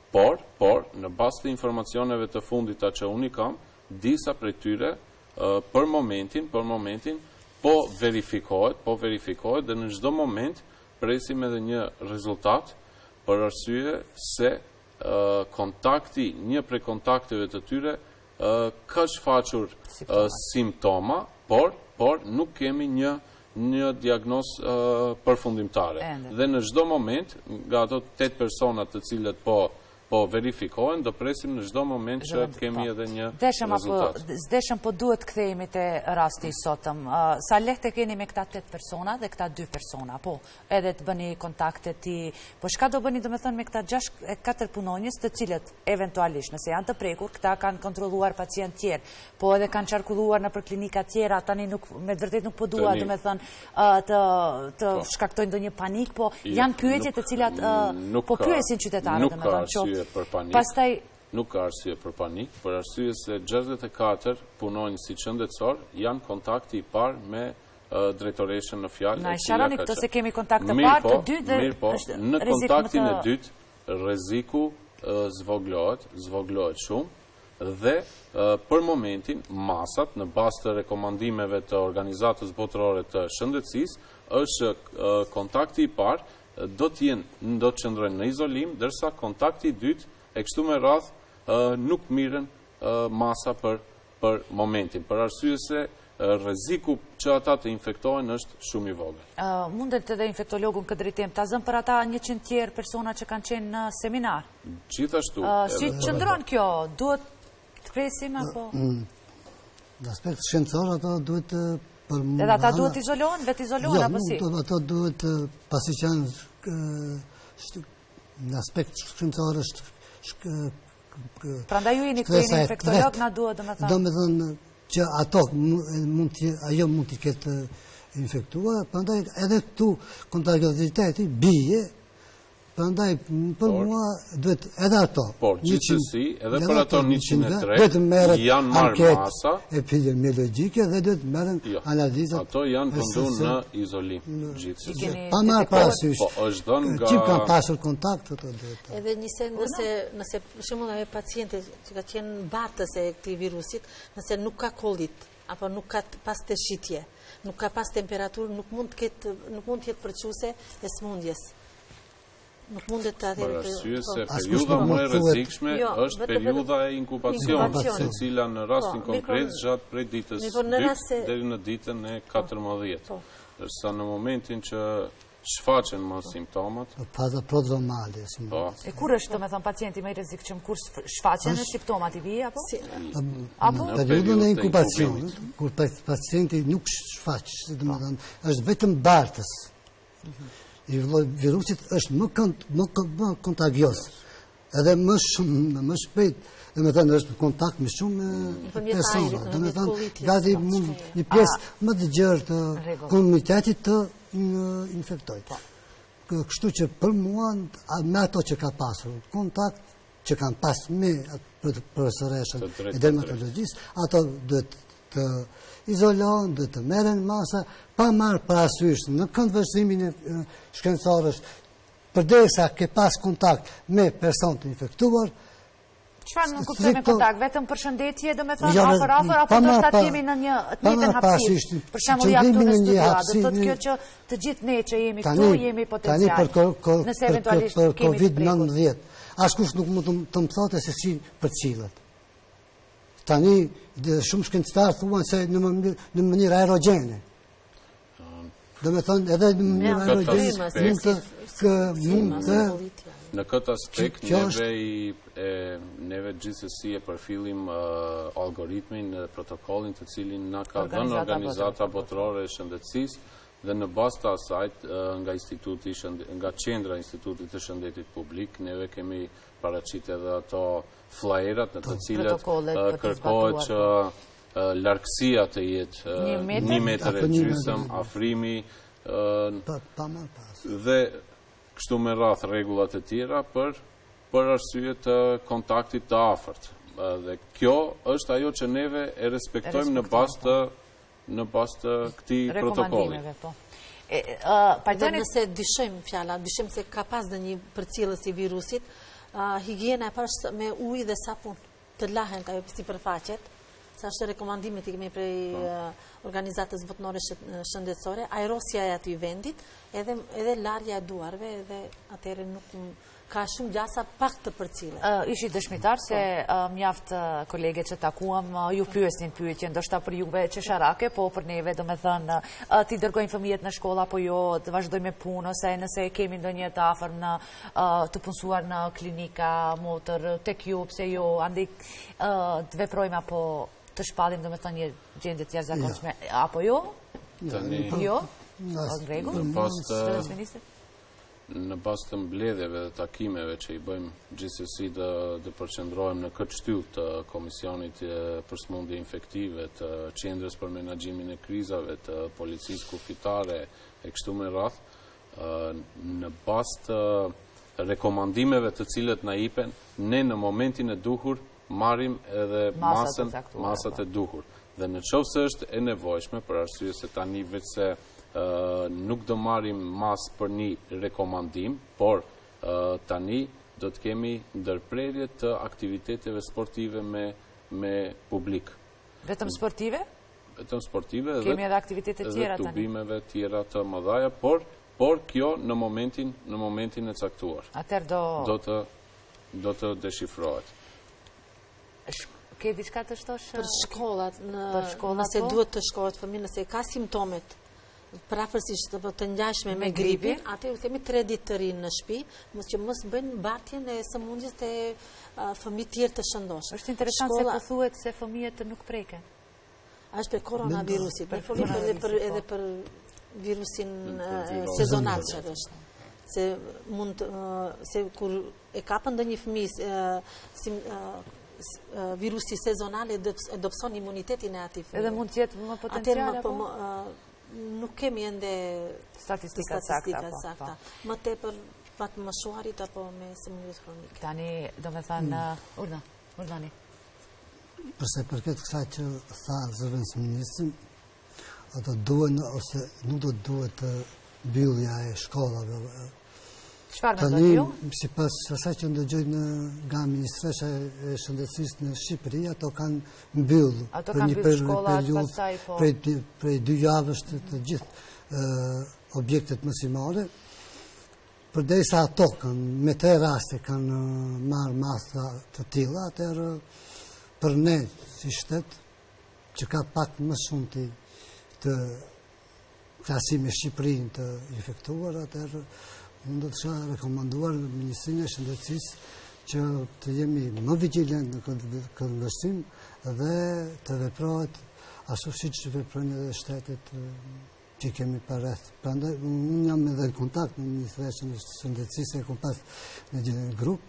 Por, por, në bazë të informacioneve të fundita që unë i kam, disa prej tyre për momentin, për momentin, po verifikohet, po verifikohet dhe në çdo moment presim edhe një rezultat për arsye se kontakti, një prej kontakteve të tyre ka shfaqur simptoma, por, por nuk kemi një një diagnoz përfundimtare. Dhe në çdo moment, nga ato tetë personat të cilët po po verifikohen, do presim në çdo moment që kemi edhe një rezultat. Zdeshëm, po duhet kthehemi te rasti i sotëm. Sa lehtë keni me këta tetë persona dhe këta dy persona, po, edhe të bëni kontakte ti, po shka do bëni, do me thënë, me këta gjashtë e katër punonjës të cilët, eventualisht, nëse janë të prekur, këta kanë kontroluar pacient tjerë, po edhe kanë qarkulluar në për klinika tjera, tani nuk, me të vërtet nuk po dua, do me thënë, të shkaktojnë do një panik, po janë pyetje të cilat, po pyesin qytetarët, do me thënë, për panik, pastaj nuk ka arsye për panik, për arsye se gjashtëdhjetë e katër punonjësi qendëror janë kontakti i parë me drejtoreshën në fjalë. Na sharoni këto se kemi kontakt të parë, të dytë dhe mirë po, në kontaktin e dytë rreziku zvoglohet, zvoglohet shumë dhe për momentin masat në bazë të rekomandimeve të Organizatës Botërore të Shëndetësisë është kontakti i parë do të jenë, do të qëndrojnë në izolim, dërsa kontakti i dytë e kështu me radh nuk mirën masa për për momentin, për arsye se rreziku që ata të infektohen është shumë i vogël. Mundet edhe infektologun këtë drejtim ta zëm për ata njëqind tjerë persona që kanë qenë në seminar? Gjithashtu. Si qëndron kjo? Duhet të presim apo? Në aspekt shkencor ato duhet edhe ata duhet izolohen, vetë izolohen, apo si? Jo, ato duhet, pasi që janë në aspekt shkencor është... Prandaj ju jeni këtu jeni infektolog, na duhet, do me thënë... Do me thënë që ato, ajo mund të ketë infektuar, prandaj edhe këtu kontagioziteti bie, prandaj për mua duhet edhe ato. Por, gjithsesi, edhe për ato njëqind e tre, janë marrë masa epidemiologjike dhe duhet merren analizat. Ato janë vendur në izolim, gjithsesi. Pa marrë parasysh. Po, është dhënë nga... Që kanë pasur kontakt, ato duhet. Edhe njëse, nëse, nëse, për shembull ajo paciente që ka qenë bartës e këtij virusit, nëse nuk ka kollit, apo nuk ka pas të shitje, nuk ka pas temperaturë, nuk mund të ketë, nuk mund të jetë përçuese e smundjes. Nuk mundet të atërë... Për arsye se periuda më e rrezikshme është periuda e inkubacionit, e cila në rastin konkret gjatë prej ditës dytë deri në ditën e katërmbëdhjetë. Dërsa në momentin që shfaqen më simptomat... Faza prodromale. E kur është, do me thënë, pacienti më i rrezikshëm, kur shfaqen e simptomat i vijë, apo? Në periudën e inkubacionit, kur pacienti nuk shfaq, është vetëm bartës. I virusit është më kontagios, edhe më shumë, më shpejt, dhe me thënë është kontakt me shumë persona, dhe me thënë gati një pjesë më të gjerë të komunitetit të infektoj. Kështu që për mua, me ato që ka pasur kontakt, që kanë pas me profesoreshën e dermatologjisë, ato duhet të izolohen, dhe të merren masa, pa marrë parasysh në këndvështrimin e shkencorës, përderisa ke pas kontakt me person të infektuar. Çfarë nuk kuptoj me kontakt, vetëm përshëndetje, do me thënë afër afër, apo do të jemi në një të njëjtën hapësirë. Për shembull ja këtu në studio, do thotë kjo që të gjithë ne që jemi këtu jemi potencial. Nëse eventualisht për kovid nëntëdhjetë, askush nuk mund të më thotë se si përcillet. Tani, shumë shkencëtarë thuan se në mënyrë aerogjene. Dhe me thënë, edhe në mënyrë aerogjene mund të... Në këtë aspekt, neve gjithsesi e përfillim algoritmin dhe protokollin të cilin na ka dhënë Organizata Botërore e Shëndetësisë dhe në bazë të asajt nga qendra Institutit të Shëndetit Publik, neve kemi paraqitur edhe ato flajerat në të cilët kërkohet që largësia të jetë një metër e gjysmë, afrimi dhe kështu me radh rregullat e tjera për për arsye të kontaktit të afërt. Dhe kjo është ajo që neve e respektojmë në bazë të në bazë të këtij protokolli. Dhe nëse dyshojmë fjala, dyshojmë se ka pas dhe një përcjellës i virusit, Higiena e parë me ujë dhe sapun të lahen ka sipërfaqet, sa është rekomandimi që kemi prej organizatës botërore shëndetësore, aerosja e aty vendit, edhe edhe larja e duarve, edhe atëherë nuk ka shumë gjasa pak të përcjellë. Ishi dëshmitar se mjaft kolege që takuam ju pyesnin pyetje, ndoshta për juve çesharake, po për neve domethënë ti dërgojnë fëmijët në shkolla apo jo, të vazhdojmë me punë ose nëse kemi ndonjë të afër në të punësuar në klinika motër tek ju, pse jo, andaj të veprojmë apo të shpallim domethënë një gjendje të jashtëzakonshme apo jo? Jo? Në rregull? Në bazë të mbledhjeve dhe takimeve që i bëjmë gjithsesi të përqendrohem në këtë shtyllë të Komisionit për smundje infektive, të Qendrës për menaxhimin e krizave, të Policisë Kufitare e kështu me radhë, në bazë të rekomandimeve të cilët na jipen, ne në momentin e duhur marrim edhe masën, masat e duhur. Dhe në qoftë se është e nevojshme, për arsye se tani veç se nuk do marrim mas për një rekomandim, por tani do të kemi ndërprerje të aktiviteteve sportive me publik. Vetëm sportive? Vetëm sportive kemi edhe aktivitete tjera tani. Edhe tubimeve tjera të mëdhaja, por kjo në momentin e caktuar. Atëherë do... Do të deshifrohet. Ke diçka të shtosh? Për shkollat, nëse duhet të shkohet fëmijë, nëse ka simptomet prafërsisht të ngjashme me gripin, atë u themi tre ditë të rinë në shtëpi, mos që mos bëjnë mbartjen e sëmundjes të fëmijë tjerë të shëndoshëm. Është interesant se po thuhet se fëmijët nuk preken. Është për koronavirusin, ne folëm edhe për virusin sezonal që është. Se mund se kur e kapën ndonjë fëmijë virusi sezonal e dobëson imunitetin e atij fëmijë. Edhe mund të jetë më potencial apo nuk kemi ende statistika sakta. Më tepër pak më shuarit apo me sëmundjet kronike. Tani domethënë urdhë, urdhani. Përse përket kësaj që tha zëvendës ministri, ato duhen ose nuk do duhet të mbyllja e shkollave. Çfarë mendoni ju? Sipas asaj që ndëgjoj nga ministresha e shëndetësisë në Shqipëri, ato kanë mbyllur për një periudhë prej dy javësh të gjithë objektet mësimore. Përderisa ato kanë me tre raste kanë marrë masa të tilla, atëherë për ne si shtet që ka pak më shumë të krahasim me Shqipërinë të infektuar, atëherë unë do të kisha rekomanduar Ministrinë e Shëndetësisë që të jemi më vigjilent në këtë vështrim dhe të veprohet ashtu siç veprojnë edhe shtetet që kemi përreth. Prandaj unë jam edhe në kontakt me Ministrën e Shëndetësisë, e kam pas në një grup.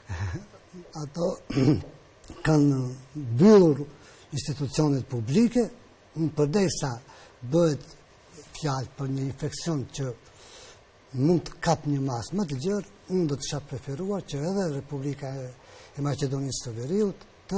Ato kanë mbyllur institucionet publike, përderisa bëhet fjalë për një infekcion që mund të kap një masë më të gjerë, unë do të isha preferuar që edhe Republika e Maqedonisë së Veriut të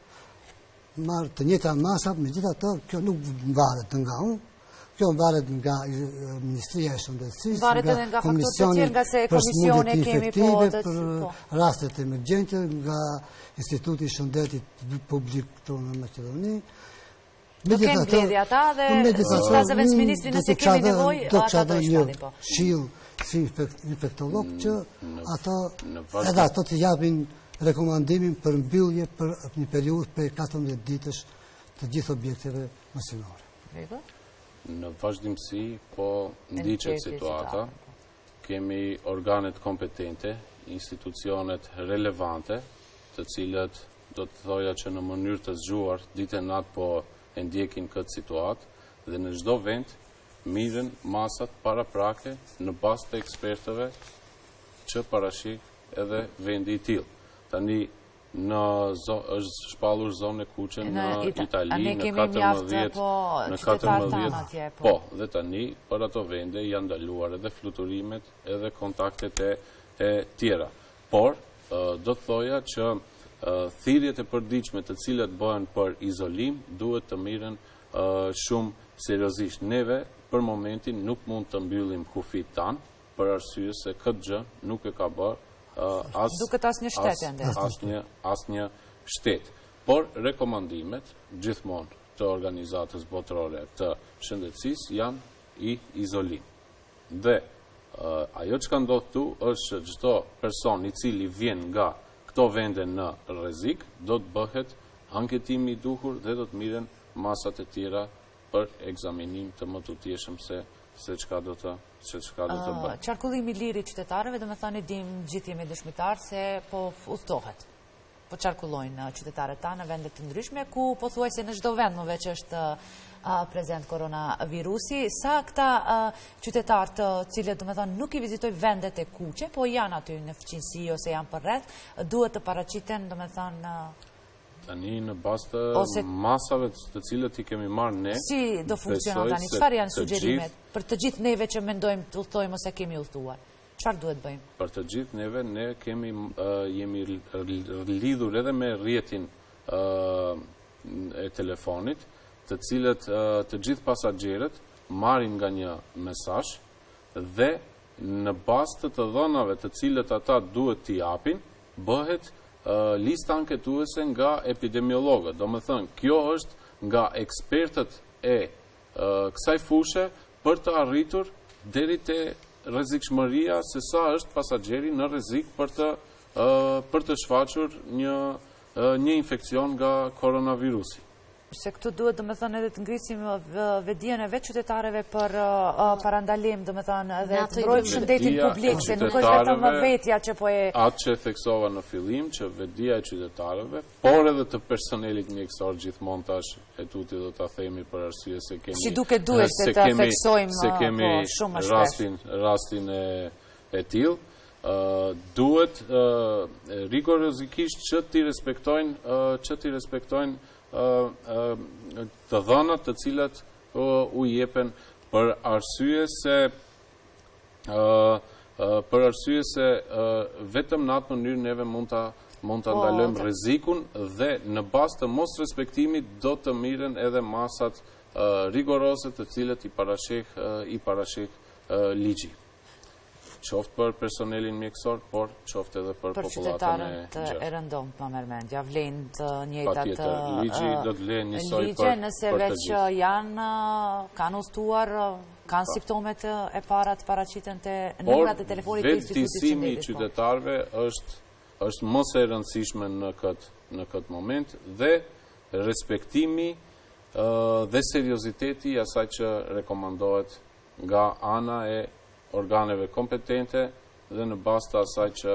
marrë të njëjta masa, megjithatë kjo nuk varet nga unë, kjo varet nga Ministria e Shëndetësisë, nga Komisioni për smundjet infektive, për rastet emergjente, nga Instituti i Shëndetit Publik tonë në Maqedoni. Do kemë mbledhja ata dhe siç zëvendës ministri nëse kemi nevojë, ata do të shkallin po. Shill si infektolog që ato edhe ato të japin rekomandimin për mbyllje për një periudhë prej katërmbëdhjetë ditësh të gjithë objekteve mësimore. Në vazhdimsi, po ndiqet situata, kemi organet kompetente, institucionet relevante, të cilët do të thoja që në mënyrë të zgjuar ditën natë po e ndjekin këtë situatë dhe në çdo vend mirën masat paraprake në bazë të ekspertëve që parashik edhe vendi i tillë. Tani në është shpallur zonë e kuqe në Itali, në katërmbëdhjetë në katërmbëdhjetë. Po, dhe tani për ato vende janë ndaluar edhe fluturimet, edhe kontaktet e tjera. Por do të thoja që thirrjet e përditshme të cilat bëhen për izolim duhet të miren shumë seriozisht. Neve për momentin nuk mund të mbyllim kufit tanë për arsye se këtë gjë nuk e ka bërë as duket asnjë shtet ende. Asnjë asnjë shtet. Por rekomandimet gjithmonë të organizatës botërore të shëndetësisë janë i izolim. Dhe ajo që ka ndodhur këtu është që çdo person i cili vjen nga këto vende në rrezik do të bëhet anketimi i duhur dhe do të miren masat e tjera për ekzaminim të më të tjeshëm se se çka do të se çka do të bëjë. Qarkullimi i lirë i qytetarëve, domethënë dim gjithë jemi dëshmitar se po udhtohet. Po qarkullojnë qytetarët tanë në vende të ndryshme ku pothuajse në çdo vend më veç është prezent koronavirusi. Sa këta qytetarë të cilët domethënë nuk i vizitojnë vendet e kuqe, po janë aty në fqinjësi ose janë përreth, duhet të paraqiten domethënë tani në bazë të masave të cilët i kemi marrë ne. Si do funksionon tani? Çfarë janë sugjerimet për të gjithë neve që mendojmë të udhtojmë ose kemi udhtuar? Çfarë duhet bëjmë? Për të gjithë neve ne kemi jemi lidhur edhe me rrjetin e telefonit, të cilët të gjithë pasagerët marrin nga një mesazh dhe në bazë të të dhënave të cilët ata duhet t'i japin, bëhet lista anketuese nga epidemiologët. Do më thënë, kjo është nga ekspertët e kësaj fushë për të arritur deri te rrezikshmëria se sa është pasageri në rrezik për të për të shfaqur një një infekcion nga koronavirusi. Se këtu duhet domethënë edhe të ngrisim vetdijen e vetë qytetarëve për parandalim, domethënë edhe të mbrojmë shëndetin publik, se nuk është vetëm vetja që po e atë që theksova në fillim, që vetdia e qytetarëve, por edhe të personelit mjekësor gjithmonë tash e tuti do ta themi për arsye se kemi si duket duhet se ta theksojmë se kemi rastin rastin e e tillë. Duhet rigorozikisht që ti respektojnë që ti respektojnë të dhënat të cilat u jepen për arsye se për arsye se vetëm në atë mënyrë neve mund ta mund ta ndalojmë rrezikun dhe në bazë të mos respektimit do të miren edhe masat rigoroze të cilët i parasheh i parasheh ligji. Qoftë për personelin mjekësor, por qoftë edhe për popullatën e gjashtë. Për qytetarët e rëndomt, pa mërmendja, vlen të njëjtat ligji do të vlen njësoj ligje, nëse veç janë, kanë udhtuar, kanë simptomet e para të paraqiten te numrat e telefonit të institutit shëndetësor. Por vetëdijimi i qytetarëve është është më së rëndësishme në këtë në këtë moment dhe respektimi dhe serioziteti i asaj që rekomandohet nga ana e organeve kompetente dhe në bazë të asaj që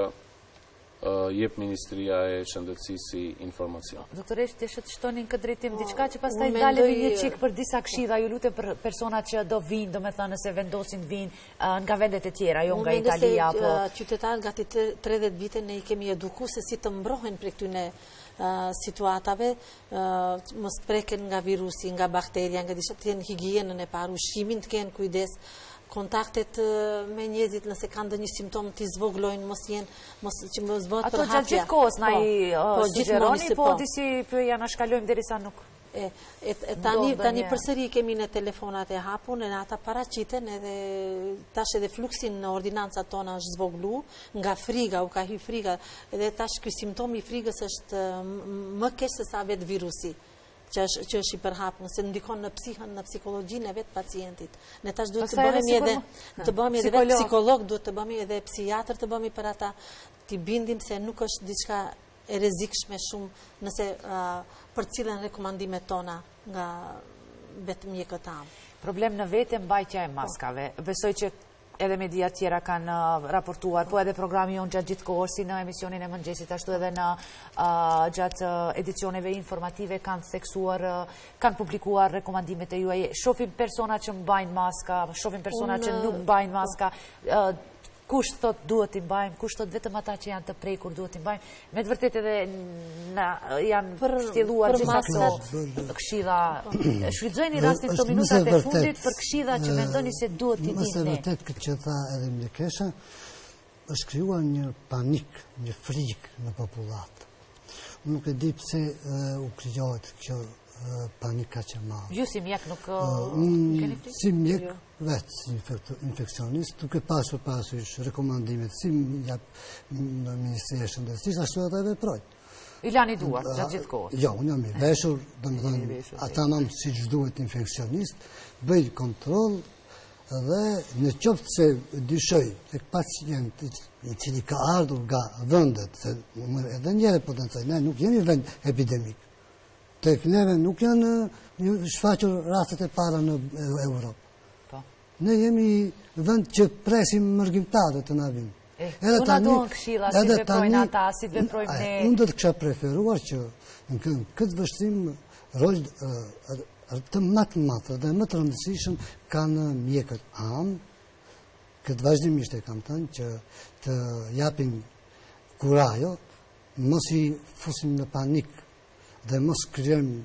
jep Ministria e Shëndetësisë si informacion. Doktoresh, të shtonin këtë drejtim diçka që pastaj dalemi një çik për disa këshilla, ju lutem për personat që do vinë, domethënë se vendosin vinë nga vendet e tjera, jo nga Italia apo qytetarët gati tridhjetë vite ne i kemi edukuar se si të mbrohen prej këtyre situatave, mos preken nga virusi, nga bakteria, nga disa të kenë higjienën e parë, ushqimin të kenë kujdes, kontaktet me njerëzit nëse kanë ndonjë simptom të zvoglojnë, mos jenë, mos që mos bëhet ato përhapja. Ato gjatë gjithë kohës na i sugjeroni, po disi ja na shkalojmë derisa nuk e tani tani përsëri kemi në telefonat e hapur, në ata paraqiten edhe tash edhe fluksin në ordinancat tona është zvoglu nga friga, u ka hy friga, edhe tash ky simptom i frigës është më keq se sa vetë virusi. Që është, që është i përhapur, se ndikon në psihën, në psikologjinë e vetë pacientit. Ne tash duhet të bëhemi edhe të bëhemi edhe vetë psikolog, duhet të bëhemi edhe psikiatër të bëhemi për ata, t'i bindim se nuk është diçka e rrezikshme shumë nëse për cilën rekomandimet tona nga vetë mjekët tanë. Problem në vete mbajtja e maskave. Besoj që edhe media tjera kanë raportuar, po edhe programi jonë gjatë gjithë kohës, si në emisionin e mëngjesit, ashtu edhe në gjatë edicioneve informative kanë theksuar, kanë publikuar rekomandimet e juaj. Shohim persona që mbajnë maska, shohim persona që nuk mbajnë maska, kush thot duhet t'i mbajmë, kush thot vetëm ata që janë të prekur duhet t'i mbajmë. Me të vërtet edhe janë shtjelluar gjitha këto këshilla. Shfrytëzojeni rastin këto minutat e fundit për këshilla që mendoni se duhet t'i dini ne. Mëse vërtet këtë që tha edhe Mlekesha, është krijuar një panik, një frikë në popullat. Nuk e di pse u krijohet kjo panika që ma. Ju si mjek nuk keni frikë? Si mjek, vetë si infekcionist, duke pasur pasysh rekomandimet si në Ministria e Shëndetësisë, ashtu edhe veproj. I lani duar, gjatë gjithë kohës? Jo, unë jam i veshur, dhe më dhënë, ata mam si që duhet infekcionist, bëj kontrol dhe në qoftë se dyshoj të pacient i cili ka ardhur nga vëndet, edhe njëre potencial, ne nuk jemi vend epidemik. Tek neve nuk janë shfaqur rastet e para në Europë. Ne jemi vend që presim mërgjimtarët të na vinë. Unë adonë këshilla si të veprojnë ata, si të veprojnë ne... Unë dhe të kësha preferuar që në këtë vështrim rol të matë matë dhe më të rëndësishëm kanë mjekët amë, këtë vazhdimisht e kam thënë që të japim kurajo, mos i fusim në panik dhe mos krijojmë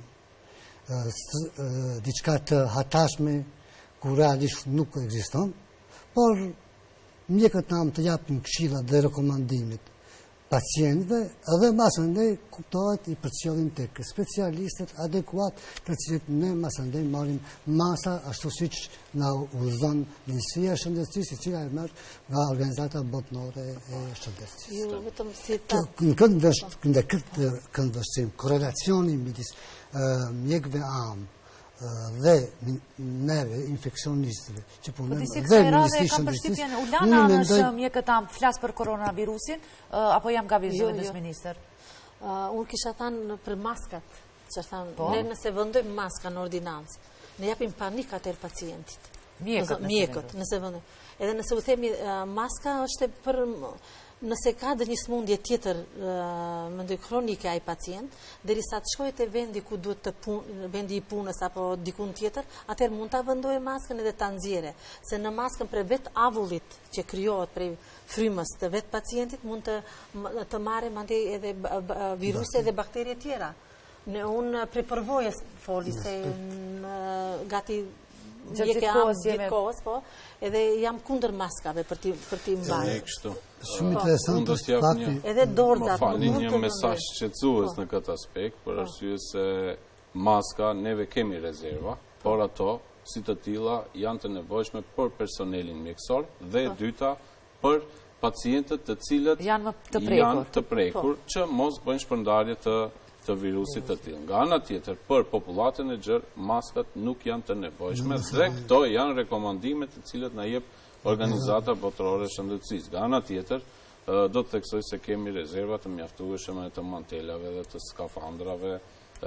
diçka të hatashme ku realisht nuk ekziston, por mjekët namë të japin këshilla dhe rekomandimet pacientëve, edhe masëndej kuptohet i përcjellin tek specialistët adekuat, të cilët ne masëndej marrim masa ashtu siç na udhëzon Ministria e Shëndetësisë, e cila e merr nga organizata botërore e shëndetësisë. Jo, vetëm si ta... Në këtë këndvështrim, korelacioni midis mjekëve amë dhe neve, infekcionistëve, që punojmë dhe Ministri Shëndetësisë. Ulana në mjekët amë flasë për koronavirusin, apo jam gabizuar në minister? Unë kisha thanë për maskat, që thanë, ne nëse vëndojmë maska në ordinancë, ne japim panik atër pacientit. Mjekët, nëse vëndojmë. Edhe nëse u themi, maska është për... Nëse ka dhe një smundje tjetër më ndoj kronike ai pacient, derisa të shkojë te vendi ku duhet të punë, vendi i punës apo dikun tjetër, atëherë mund ta vendojë maskën edhe ta nxjerrë, se në maskën për vet avullit që krijohet prej frymës të vet pacientit mund të të marrë mandej edhe viruse dhe bakterie tjera. Ne unë prej përvojës foli se gati Gjeke amë gjithë kohës, po, edhe jam kunder maskave për ti mbajë. Shumë interesant është fakti. Edhe dorëzat. Më falni një mesazh shqetësues në këtë aspekt, për arsye se maska neve kemi rezerva, por ato, si të tilla, janë të nevojshme për personelin mjekësor dhe e dyta për pacientët të cilët janë të prekur, që mos bëjnë shpërndarje të të virusit të tillë. Nga ana tjetër, për popullatën e gjerë, maskat nuk janë të nevojshme dhe këto janë rekomandimet të cilët na jep Organizata Botërore e Shëndetësisë. Nga ana tjetër, do të theksoj se kemi rezerva të mjaftueshme të mantelave dhe të skafandrave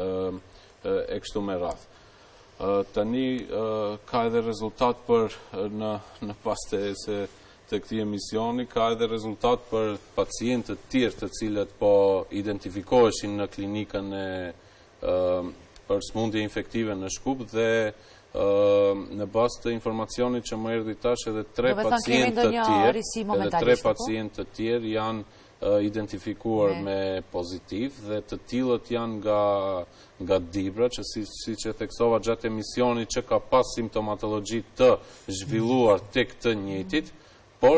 e kështu me radhë. Tani ka edhe rezultat për në pas të se të këti emisioni, ka edhe rezultat për pacientët tjerë të cilët po identifikoheshin në klinikën e për smundje infektive në Shkup dhe në bazë të informacionit që më erdhi tash edhe tre pacientë të tjerë, edhe tre pacientë të tjerë janë identifikuar me pozitiv dhe të tillët janë nga nga Dibra, që si që theksova gjatë emisionit që ka pas simptomatologji të zhvilluar tek të njëjtit, por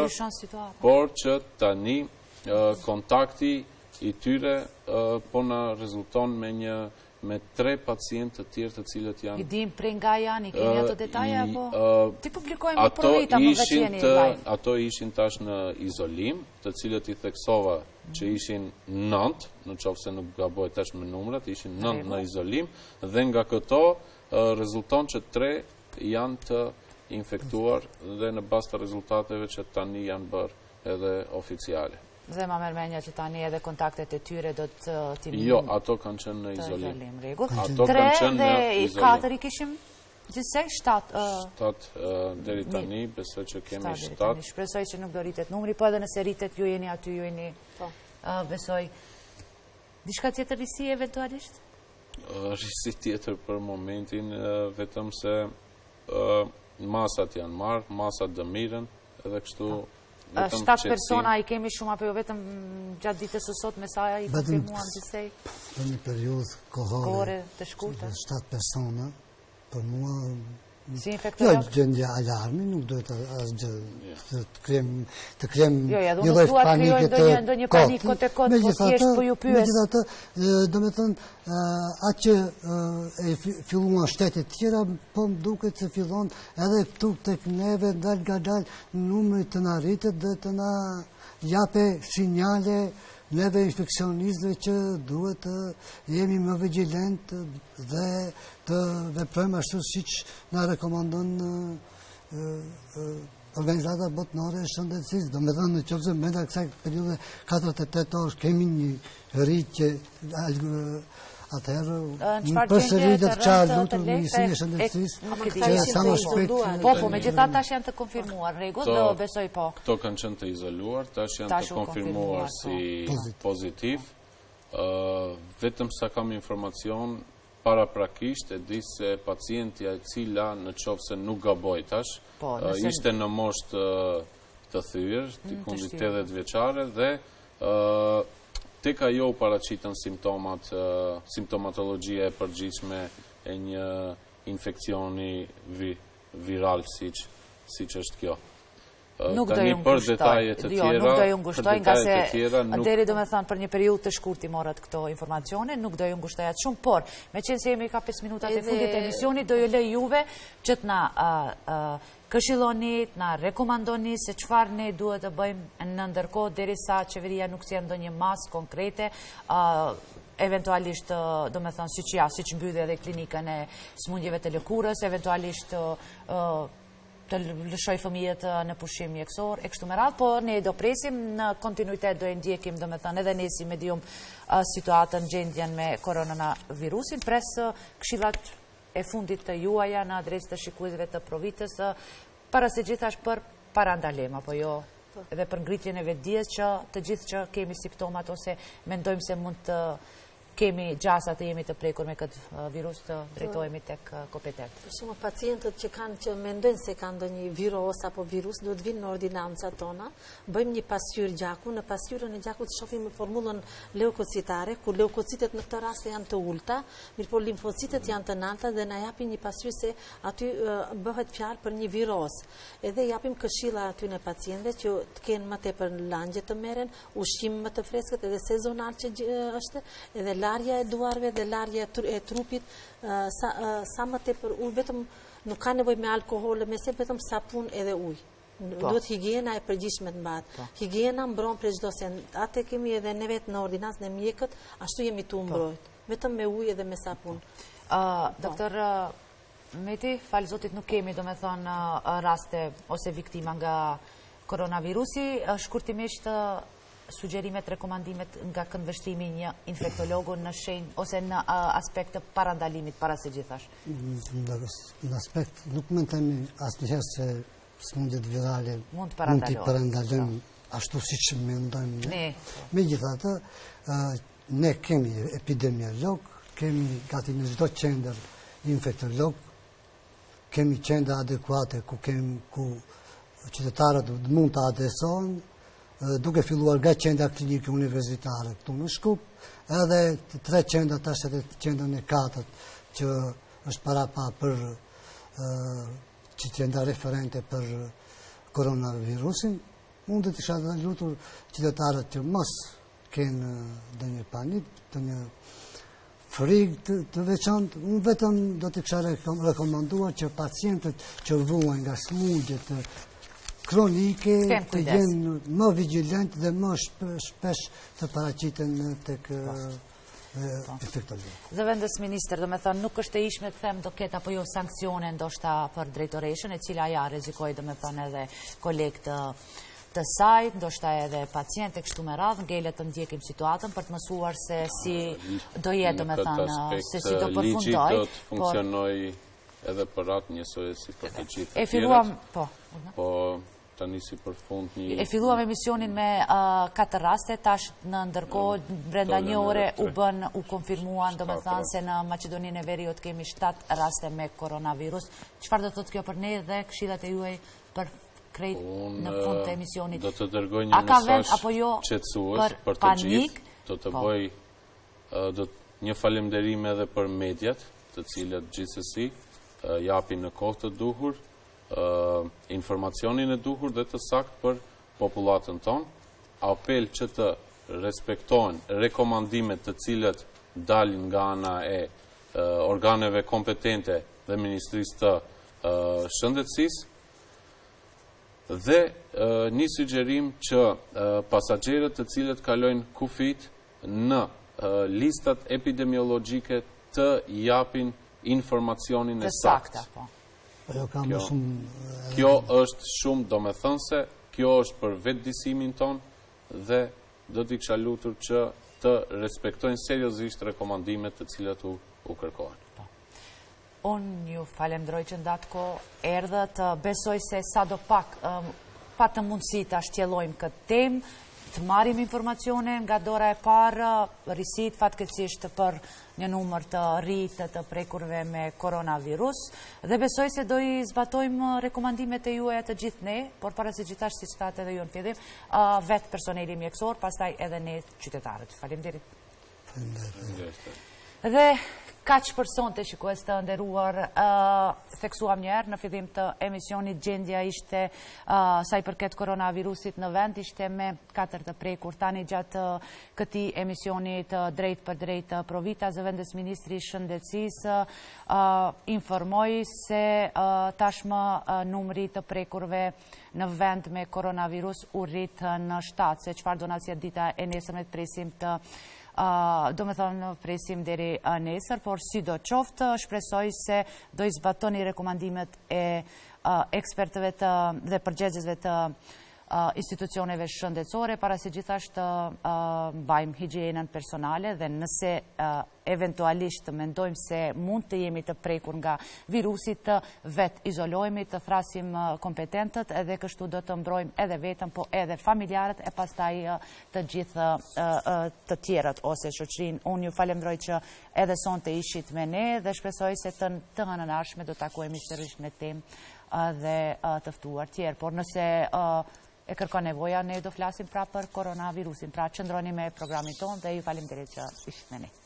që tani kontakti i tyre po në rezulton me një me tre pacientë të tjerë të cilët janë... I dim prej nga janë, i kemi ato detaje, apo... Ti publikojmë për rejta më vetë jeni live. Ato ishin tash në izolim, të cilët i theksova që ishin nënt, në qofë se nuk gaboj tash me numrat, ishin nënt në izolim, dhe nga këto rezulton që tre janë të infektuar dhe në bazë të rezultateve që tani janë bërë edhe oficiale. Dhe ma mërmenja që tani edhe kontaktet e tyre do të timi... Jo, ato kanë qenë në izolim. Tre dhe i katër i kishim gjithsej, shtatë... Shtatë deri tani, besoj që kemi shtatë. Shpresoj që nuk do rritet numri, po edhe nëse rritet ju jeni aty, ju jeni... Besoj... Dishka tjetër risi eventualisht? Risi tjetër për momentin, vetëm se masat janë marë, masat dëmiren, edhe kështu... Shtatë persona i kemi shumë, apo jo vetëm gjatë ditës së sot me sa i konfirmuan gjithsej? Për një periudhë kohore të shkurtër. Shtatë persona, për mua Si infektolog? Jo, gjendja alarmi, nuk duhet asgjë të krem të krem Jo, ja, do nuk duhet krijojnë ndonjë ndonjë panik kote kot, po thjesht po ju pyes. Megjithatë, domethënë, atë që e filluan shtetet tjera, po më duket se fillon edhe këtu tek neve dal gadal numri të na rritet dhe të na jape sinjale neve infekcionistëve që duhet të jemi më vigjilent dhe të veprojmë ashtu siç na rekomandon organizata botërore e shëndetësisë. Domethënë, nëse brenda kësaj periudhe katërdhjetë e tetë orë kemi një rritje atëherë përsëri do të çaj lutur Ministrinë e Shëndetësisë që sa më shpejt. Po, po, megjithatë tash janë të konfirmuar, rregull, do besoj po. Këto kanë qenë të izoluar, tash janë të konfirmuar si pozitiv. Vetëm sa kam informacion paraprakisht e di se pacientja e cila në qoftë se nuk gaboj tash, ishte në moshë të thyer, diku tetëdhjetë vjeçare dhe tek ajo paraqiten simptomat, simptomatologjia e përgjithshme e një infekcioni viral siç siç është kjo. Nuk do ju ngushtoj, jo, nuk do ju ngushtoj, nga se deri do me thënë për një periudhë të shkurtë i morët këto informacione, nuk do ju ngushtoj atë shumë, por me qenë se jemi ka pesë minutat e fundit e emisionit, do ju lej juve që të na këshilloni, na rekomandoni se çfarë ne duhet të bëjmë në ndërkohë derisa qeveria nuk sjell ndonjë masë konkrete, eventualisht, do me thënë, siç ja, siç mbyllë edhe klinikën e smundjeve të lëkurës, eventualisht të lëshoj fëmijët në pushim mjekësor, e kështu me radhë, por ne do presim në kontinuitet do e ndjekim, do me thënë, edhe ne si medium situatën gjendjen me koronavirusin, pres këshillat e fundit të juaja në adresë të shikuesve të Provitës, para se gjithash për parandalem, apo jo, edhe për ngritjen e vetdijes që të gjithë që kemi simptomat ose mendojmë se mund të kemi gjasa të jemi të prekur me këtë virus të drejtohemi tek kompetent. Për shumë pacientët që kanë që mendojnë se kanë ndonjë virus apo virus, duhet vinë në ordinancat tona, bëjmë një pasqyrë gjaku, në pasqyrën e gjakut shohim formullën leukocitare, ku leukocitet në këtë rast janë të ulta, mirëpo limfocitet janë të larta dhe na japin një pasqyrë se aty bëhet fjalë për një virus. Edhe japim këshilla aty në pacientëve që të kenë më tepër langje të merren, ushqim më të freskët edhe sezonal që është, edhe larja e duarve dhe larja e trupit, sa më tepër ujë, vetëm nuk ka nevojë me alkohol, me se vetëm sapun edhe ujë. Duhet higiena e përgjithshme të mbahet. Higiena mbron prej çdo se atë kemi edhe ne vetë në ordinancën e mjekët, ashtu jemi tu mbrojt, vetëm me ujë edhe me sapun. Doktor Meti, falë Zotit nuk kemi, do me thonë, raste ose viktima nga koronavirusi, shkurtimisht sugjerimet, rekomandimet nga këndvështrimi një infektologu në shenjë ose në aspekt të parandalimit para se gjithash? Në aspekt, nuk mund të temi asnjëherë se smundjet virale mund t'i parandalim ashtu si që mendojmë ne. Megjithatë, ne kemi epidemiolog, kemi gati në çdo qendër infektolog, kemi qendra adekuate ku kemi ku qytetarët mund të adresohen, duke filluar nga qendra klinike universitare këtu në Shkup, edhe tre qendra tash edhe qendrën e katërt që është para pa për që qendra referente për koronavirusin, mund të isha dhe lutur qytetarët që mos kenë ndonjë panik, ndonjë frikë të veçantë. Unë vetëm do të kisha rekomanduar që pacientët që vuajnë nga smundjet kronike të jenë më vigjilent dhe më shpesh të paraqiten tek infektologë. Zëvendës Ministër, do me thënë, nuk është e ishme të them do ketë apo jo sankcione ndoshta për drejtoreshën, e cila ja rrezikoi, do me thënë, edhe kolegë të saj, ndoshta edhe pacientë kështu me radhë, ngelet të ndjekim situatën për të mësuar se si do jetë, do me thënë, se si do përfundoj. Ligji do të funksionojë edhe për atë njësoj si për të gjithë. E filluam, po. Po tani si për fund një... E filluam emisionin me katër raste, tash në ndërkohë, brenda një ore u bën, u konfirmuan, do me thënë se në Maqedoninë e Veriut kemi shtatë raste me koronavirus. Çfarë do të thotë kjo për ne dhe këshillat e juaj për krejt në fund të emisionit? Do të dërgoj një mesazh qetësues për të gjithë, do të bëj një falënderim edhe për mediat, të cilat gjithsesi japin në kohë të duhur informacionin e duhur dhe të sakt për popullatën tonë. Apel që të respektojnë rekomandimet të cilët dalin nga ana e organeve kompetente dhe Ministrisë të Shëndetësisë, dhe një sugjerim që pasagerët të cilët kalojnë kufit në listat epidemiologjike të japin informacionin e saktë. Kjo është shumë domethënëse, kjo është për vetëdijsimin tonë dhe do t'i kisha lutur që të respektojnë seriozisht rekomandimet të cilat u, u kërkohen. Unë ju falemderoj që ndatë ko erdhët, besoj se sa do pak um, pa të mundësi të ashtjelojmë këtë temë, të marim informacione nga dora e parë, risit fatkeqësisht për një numër të rritë të prekurve me koronavirus, dhe besoj se do i zbatojmë rekomandimet e juaja të gjithë ne, por para se gjithashtë si shtatë edhe ju në fillim, uh, vetë personeli mjekësor, pastaj edhe ne qytetarët. Faleminderit. Faleminderit. Dhe kaq për sonte, shikues të nderuar, uh, theksuam njerë në fillim të emisionit, gjendja ishte uh, sa i përket koronavirusit në vend, ishte me katër të prekur. Tani gjatë uh, këtij emisionit uh, drejt për drejt uh, Provita, zëvendës ministri i Shëndetësisë uh, informoi se uh, tashmë uh, numri të prekurve në vend me koronavirus u rrit në shtatë, se çfarë do na sjellë dita e nesërme të presim të Uh, do me thonë presim deri uh, nesër, por si do qoftë, shpresoj se do i zbatoni rekomandimet e uh, ekspertëve të, dhe përgjegjësve të uh, institucioneve shëndetësore, para se gjithashtë uh, mbajmë higjienën personale dhe nëse uh, eventualisht mendojmë se mund të jemi të prekur nga virusit, të vetë izolohemi, të thrasim uh, kompetentët, edhe kështu do të mbrojmë edhe vetëm, po edhe familjarët e pastaj uh, të gjithë uh, uh, të tjerët ose shoqërinë. Unë ju falemderoj që edhe sonte ishit me ne dhe shpresoj se të të hënën do takohemi sërish në temë uh, dhe uh, të ftuar tjerë. Por nëse uh, e kërkon nevoja, ne do flasim pra për koronavirusin. Pra qëndroni me programin tonë dhe ju falemderit që ishit me ne.